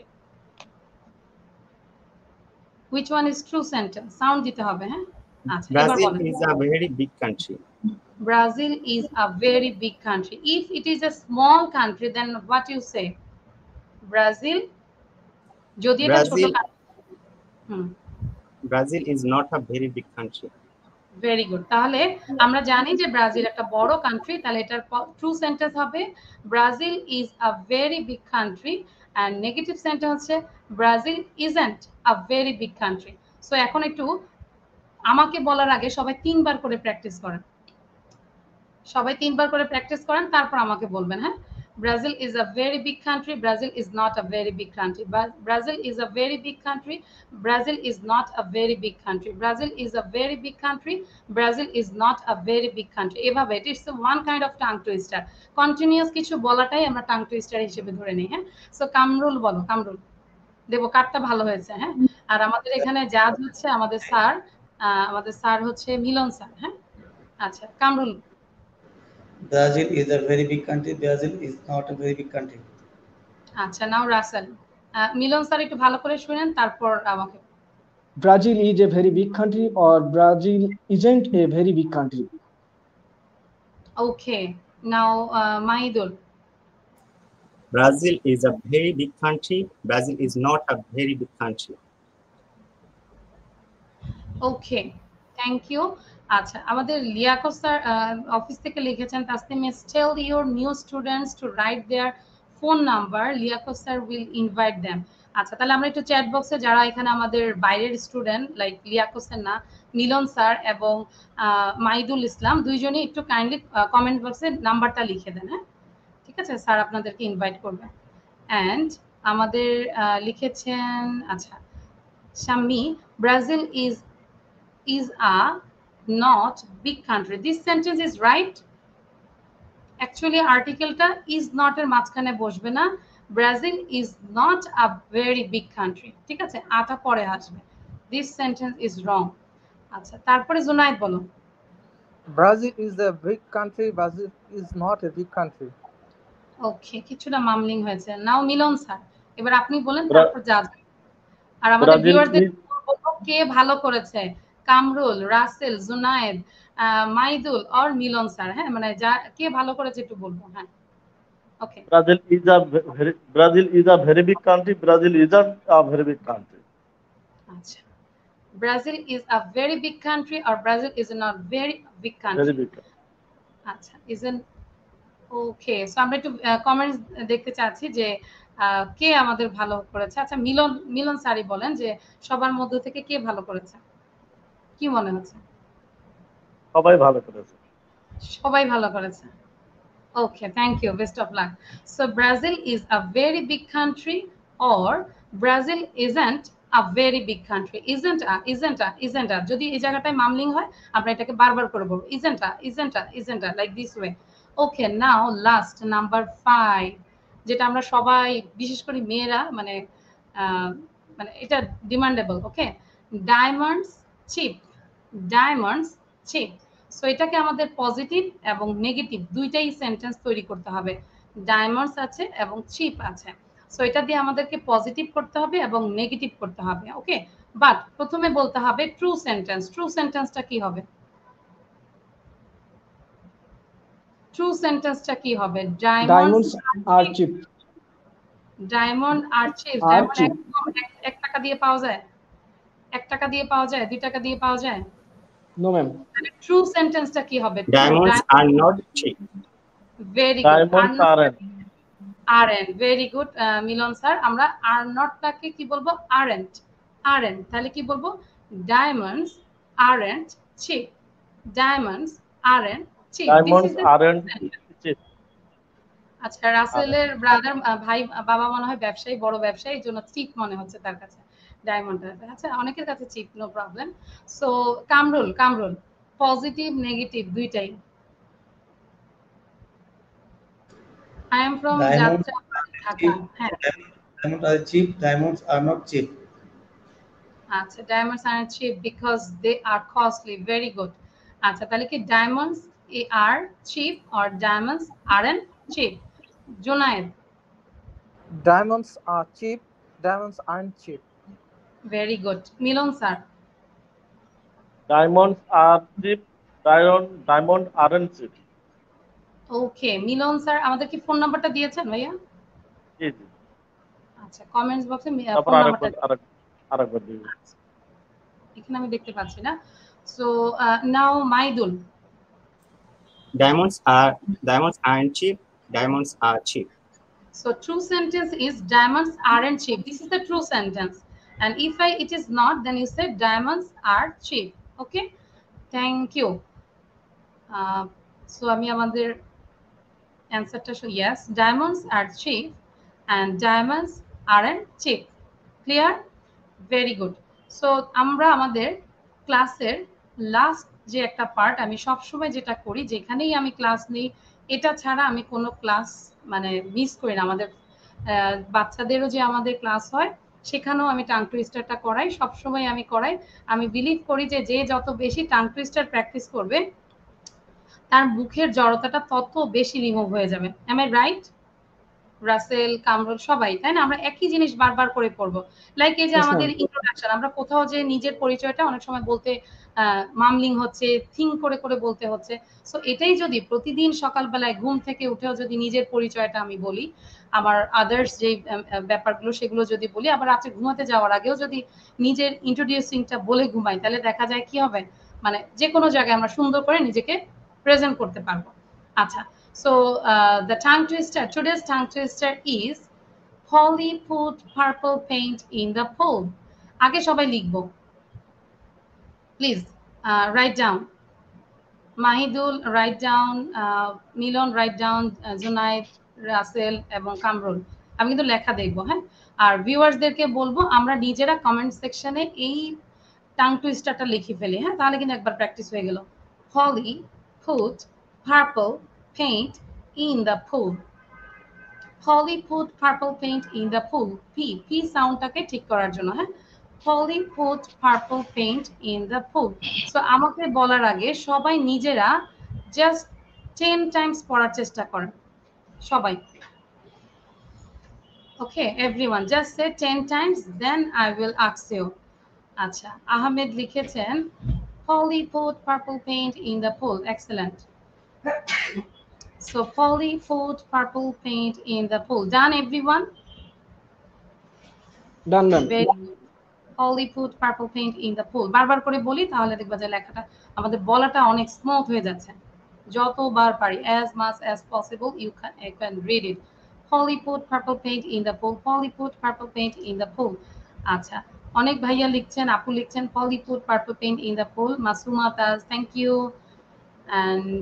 Which one is true sentence? Sound dite hobe, হ্যাঁ? আচ্ছা, এবার Brazil বলেন। is a very big country. Brazil is a very big country. If it is a small country, then what you say? Brazil যদি এটা ছোট country। Brazil is not a very big country. Very good. তাহলে আমরা জানি যে Brazil একটা বড় country, তাহলে এটার ট্রু সেন্টেন্স হবে Brazil is a very big country, and negative sentence হচ্ছে Brazil isn't a very big country. So এখন একটু আমাকে বলার আগে সবাই 3 বার করে প্র্যাকটিস করেন। সবাই 3 বার করে প্র্যাকটিস করেন, তারপর আমাকে বলবেন। হ্যাঁ, Brazil is a very big country. Brazil is not a very big country. But Brazil is a very big country. Brazil is not a very big country. Brazil is a very big country. Brazil is not a very big country. এভাবে it is one kind of tongue twister. Continuous কিছু বলাটাই আমরা tongue twister হিসেবে ধরে নিই। হ্যাঁ, so Kamrul বলো, কামরুল। দেবো, কাটটা ভালো হয়েছে। হ্যাঁ, আর আমাদের এখানে জাজ হচ্ছে আমাদের স্যার হচ্ছে মিলন স্যার। হ্যাঁ, আচ্ছা, Kamrul. Brazil is a very big country. Brazil is not a very big country. আচ্ছা, নাও রাসেল। মিলন স্যার একটু ভালো করে শুনেন, তারপর আমাকে। Brazil is a very big country or Brazil isn't a very big country. Okay, now Mahidul. Brazil is a very big country. Brazil is not a very big country. Okay, thank you. আচ্ছা, আমাদের Liaquat sir office থেকে লিখেছেন Tasnim is tell your new students to write their phone number, Liaquat sir will invite them. আচ্ছা, তাহলে আমরা একটু chat বক্সে যারা এখানে আমাদের বাইরের স্টুডেন্ট লাইক লিয়াকত স্যার না, মিলন স্যার এবং মাইদুল ইসলাম দুইজনই একটু কাইন্ডলি কমেন্ট বক্সে নাম্বারটা লিখে দেন। হ্যাঁ, ঠিক আছে, স্যার আপনাদেরকে ইনভাইট করবেন। অ্যান্ড আমাদের লিখেছেন, আচ্ছা, Shami, Brazil is a not big country. This sentence is right. Actually আর্টিকেলটা is not এর মাঝখানে বসবে না। Brazil is not a very big country, ঠিক আছে, আটা পরে আসবে। This sentence is wrong. আচ্ছা, তারপরে জুনায়েদ বলো। Brazil is a big country. Brazil is not a big country. ওকে, কিছুটা মামলিং হয়েছে। নাও মিলন স্যার, এবার আপনি বলেন, তারপর যা। আর আমাদের ভিউয়ারদের বলবো কে ভালো করেছে, কামরুল, রাসেল, জুনায়েদ, মাইদুল আর মিলন স্যার। হ্যাঁ, মানে যা কে ভালো করেছে একটু বলবো। হ্যাঁ, ওকে। Brazil is a very big country. Brazil isn't a very big country. আচ্ছা, Brazil is a very big country or Brazil is not very big country? Very big. আচ্ছা, isn't ওকে। সো আমরা একটু কমেন্টস দেখতে চাচ্ছি যে কে আমাদের ভালো করেছে। আচ্ছা, মিলন স্যারই বলেন যে সবার মধ্যে থেকে কে ভালো করেছে, কি মনে হচ্ছে? সবাই ভালো করেছে। সবাই ভালো করেছে। Okay, thank you. Best of luck. So Brazil is a very big country or Brazil isn't a very big country. Isn't a যদি এই জায়গাটায় মামলিং হয় আমরা এটাকে বারবার করে বলবো isn't a like this way. Okay, now last number 5, যেটা আমরা সবাই বিশেষ করে মেয়েরা মানে মানে এটা demandable. Okay, diamonds cheap. So এটাকে আমাদের পজিটিভ এবং নেগেটিভ দুইটাই সেন্টেন্স তৈরি করতে হবে। ডায়মন্ডস আছে এবং চিপ আছে, সো এটা দিয়ে আমাদেরকে পজিটিভ করতে হবে এবং নেগেটিভ করতে হবে। ওকে, বাট প্রথমে বলতে হবে ট্রু সেন্টেন্স। ট্রু সেন্টেন্সটা কি হবে? ট্রু সেন্টেন্সটা কি হবে? Diamonds are cheap. Diamond are cheap. এক টাকা দিয়ে পাওয়া যায়? 1 টাকা দিয়ে পাওয়া যায়? 2 টাকা দিয়ে পাওয়া যায়? No ma'am. ট্রু সেন্টেন্সটা কি হবে? Diamonds are not cheap. Very good. Diamonds aren't. Very good, Milan sir. আমরা are not টাকে কি বলবো? aren't। তাহলে কি বলবো? Diamonds aren't cheap. Diamonds aren't cheap. আচ্ছা, রাসেলের ব্রাদার ভাই বাবা মনে হয় ব্যবসায়ী, বড় ব্যবসায়ী, এই জন্য চিপ মনে হচ্ছে তার কাছে ডায়মন্ড। আচ্ছা, অনেকের কাছে cheap, no problem. So Kamrul positive negative দুইটাই। I am from Dhaka. Diamonds are cheap. Diamonds are not cheap. আচ্ছা, diamonds are cheap because they are costly. Very good. আচ্ছা, তাহলে কি diamonds are cheap or diamonds aren't cheap? Junaid. Diamonds are cheap. Diamonds aren't cheap. Very good. Milon sir. Diamonds are cheap. Diamonds aren't cheap. Okay, Milan sir আমাদের কি phone নাম্বারটা দিয়েছেন ভাইয়া? জি জি। আচ্ছা, comments বক্সে ফোন নাম্বারটা আরেকবার দিন। এখানে আমি দেখতে পাচ্ছি না। So now Maidul. Diamonds aren't cheap. Diamonds are cheap. So true sentence is diamonds aren't cheap. This is the true sentence. And if it is not, then you say diamonds are cheap. Okay? Thank you. So আমি আমাদের answerটা yes, diamonds are cheap and diamonds aren't cheap. Clear? Very good. So আমরা আমাদের ক্লাসের last যে একটা part, আমি সব সময় যেটা করি যেখানেই আমি ক্লাস নেই, এটা ছাড়া আমি কোনো ক্লাস মানে মিস করি না। আমাদের বাচ্চাদেরও যে আমাদের ক্লাস হয় সেখানেও আমি টাং টুইস্টারটা করাই, সবসময় আমি করাই। আমি বিলিভ করি যে যত বেশি টাং টুইস্টার প্র্যাকটিস করবে তার মুখের জড়তাটা তত বেশি রিমুভ হয়ে যাবে। Am I right? Rasel, Kamrul সবাই, তাই না? আমরা একই জিনিস বারবার করে পড়বো। লাইক এই যে আমাদের ইন্ট্রোডাকশন, আমরা কোথাও যে নিজের পরিচয়টা অনেক সময় বলতে মামলিং হচ্ছে, থিঙ্ক করে করে বলতে হচ্ছে। সো এটাই যদি প্রতিদিন সকালবেলায় ঘুম থেকে উঠেও যদি নিজের পরিচয়টা আমি বলি, আমার আদার্স যে ব্যাপারগুলো সেগুলো যদি বলি, আবার রাতে ঘুমাতে যাওয়ার আগেও যদি নিজের ইন্ট্রোডিউসিংটা বলে ঘুমাই, তাহলে দেখা যায় কি হবে, মানে যে কোনো জায়গায় আমরা সুন্দর করে নিজেকে প্রেজেন্ট করতে পারবো। আচ্ছা, so the tongue twister, today's tongue twister is Polly put purple paint in the pool. আগে সবাই লিখবো, please write down. Mahidul write down, Milon write down, Junaid, Russell এবং কামরুল আমি কিন্তু লেখা দেখবো, হ্যাঁ। আর ভিউয়ার্সদেরকে বলবো আমরা নিজেরা কমেন্ট সেকশনে এই টাং টুইস্টারটা লিখে ফেলি, হ্যাঁ, তাহলে কিন্তু একবার প্র্যাকটিস হয়ে গেল। Polly put purple paint in the pool. Polly put purple paint in the pool. P সাউন্ডটাকে ঠিক করার জন্য, হ্যাঁ। Polly put purple paint in the pool. So আমাকে বলার আগে সবাই নিজেরা জাস্ট 10 টাইমস পড়ার চেষ্টা করেন সবাই। Okay, everyone, just say 10 times, then I will ask you. আচ্ছা, আহমেদ লিখেছেন Polly put purple paint in the pool. Excellent. So Polly put purple paint in the pool. Done, everyone? Done, ma'am. Very good. Polly put purple paint in the pool. বারবার করে বলি তাহলে দেখবা যে লেখাটা আমাদের বলাটা অনেক স্মুথ হয়ে যাচ্ছে। যতবার পারি, as much as possible you can read it. Polly put purple paint in the pool. Polly put purple paint in the pool. আচ্ছা, অনেক ভাইয়া লিখছেন, আপু লিখছেন Polly put purple paint in the pool. Masuma Taj, thank you. And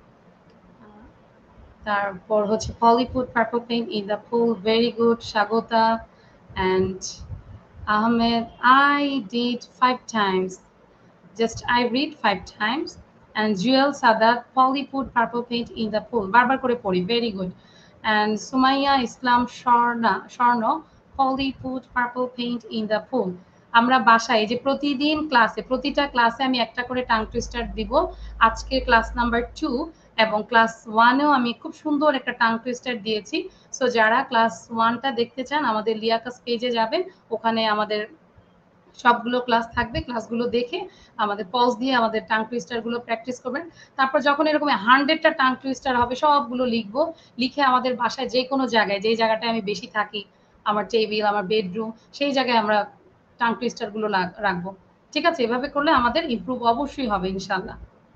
তারপর হচ্ছে Polly put purple paint in the pool. Very good, Shagota. And Ahmed, I did 5 times. Just I read 5 times. And Jewel Sadat, Polly put purple paint in the pool. Barbar kore pori, very good. And Sumaya Islam Sharno, Polly put purple paint in the pool. আমরা বাসায় যে প্রতিদিন ক্লাসে প্রতিটা ক্লাসে আমি একটা করে টাং টুইস্টার দিব। আজকে ক্লাস নাম্বার 2 এবং ক্লাস 1এও আমি খুব সুন্দর একটা টাং টুইস্টার দিয়েছি। সো যারা ক্লাস 1টা দেখতে চান আমাদের লিয়াকাস পেজে যাবেন, ওখানে আমাদের সবগুলো ক্লাস থাকবে। ক্লাসগুলো দেখে আমাদের পজ দিয়ে আমাদের টাং টুইস্টার গুলো প্র্যাকটিস করবেন। তারপর যখন এরকম 100টা টাং টুইস্টার হবে সবগুলো লিখবো, লিখে আমাদের বাসায় যে কোনো জায়গায়, যেই জায়গাটায় আমি বেশি থাকি, আমার টেবিল, আমার বেডরুম, সেই জায়গায় আমরা টাং টুইস্টার গুলো রাখবো। ঠিক আছে, এভাবে করলে আমাদের ইমপ্রুভ অবশ্যই হবে ইনশাআল্লাহ।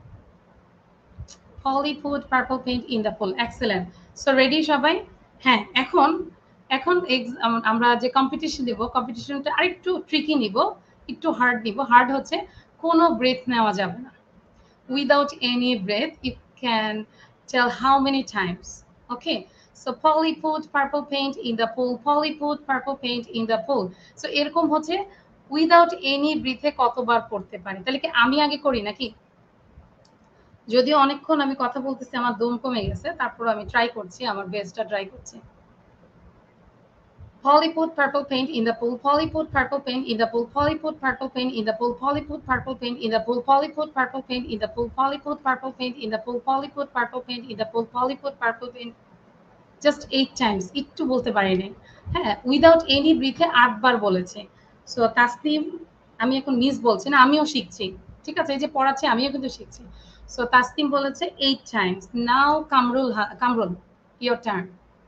Polly put purple paint in the pool. Excellent. So ready সবাই? হ্যাঁ, এখন আমরা যে কম্পিটিশন দেব, কম্পিটিশনটা আরেকটু ট্রিকি নিব, একটু হার্ড নিব। হার্ড হচ্ছে কোনো ব্রেথ নেওয়া যাবে না। Without any breath, you can tell how many times. Okay. So Polly put purple paint in the pool. Polly put purple paint in the pool. So এরকম হচ্ছে উইদাউট এনি ব্রিথে কতবার পড়তে পারি। তাহলে কি আমি আগে করি নাকি? যদিও অনেকক্ষণ আমি কথা বলতেছি, আমার দম কমে গেছে, তারপর আমি ট্রাই করছি, আমার বেস্টটা ট্রাই করছি। Polly put purple paint in the pool. Polly put purple paint in the pool. Polly put purple paint in the pool. Polly put purple paint in the pool. Polly put purple paint in the pool. Polly put purple paint in the pool. Polly put purple paint in the pool. Polly put purple paint. Just 8 times. একটু বলতে পারি নাই। হ্যাঁ, without any ব্রিথে 8 বার বলেছে। So Tasnim, আমি এখন miss বলছি না, আমিও শিখছি। ঠিক আছে, এই যে পড়াচ্ছি আমিও কিন্তু শিখছি। সো তাসনিম বলেছে 8 times. Now Kamrul, your turn.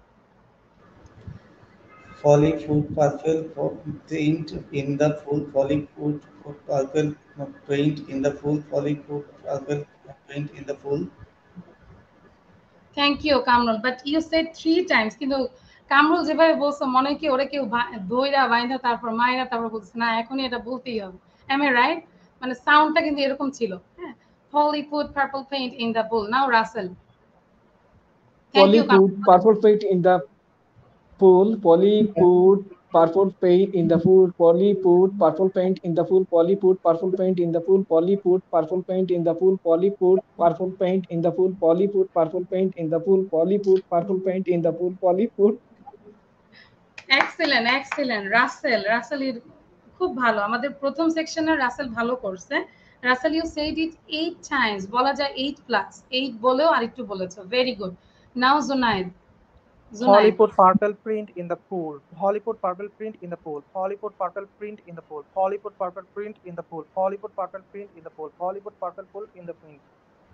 Polly put purple paint in the pool. Polly put purple paint in the pool. Polly put purple paint in the pool. Thank you, Kamrul. But you said 3 times. কিন্তু কামরুল যেভাবে বলছো মনে কি ওরে কেউ ধইরা বাইন্ধা তারপর মাইরা তারপর বলছে না, এখনই এটা বলতেই হবে। Am I right? মানে সাউন্ডটা কিন্তু এরকম ছিল। হ্যাঁ, Polly put purple paint in the pool. Now Russell. Polly put purple paint in the pool. Polly put purple paint in the pool. Polly put purple paint in the pool. Polly put purple paint in the pool. Polly put purple paint in the pool. Polly put purple paint in the pool. Polly put purple paint in the pool. Polly put purple paint in the pool. Polly put. Excellent, excellent. Rasel খুব ভালো। আমাদের প্রথম সেকশনে রাসেল ভালো করছে। Rasel, you said it 8 times. বলা যায় 8 plus 8 বলেও আরেকটু বলেছো। Very good. Now Zunaid. Polly put purple print in the pool. Polly put purple print in the pool. Polly put purple print in the pool. Polly put purple print in the pool. Polly put purple print in the pool. Polly put purple pool in the print.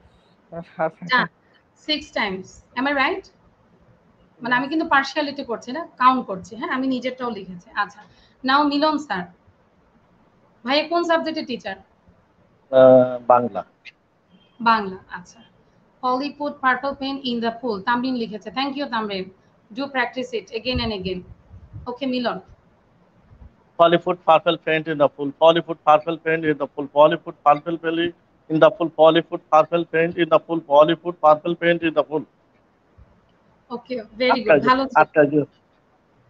6 times. Am I right? মানে আমি কিন্তু partiality করছি না, count করছি। হ্যাঁ, আমি নিজেরটাও লিখেছি। আচ্ছা, নাও মিলন স্যার। ভাইয়া কোন সাবজেক্টের টিচার? বাংলা। বাংলা, আচ্ছা। Polly put purple paint in the pool. Tamrin লিখেছে। Thank you Tamrin. Do practice it again and again. Okay, Milan. Polly put purple paint in the pool. Polly put purple paint in the pool. Polly put purple paint in the pool. Polly put purple paint in the pool. Polly put purple paint in the pool. Okay, very good. ভালো ছিল।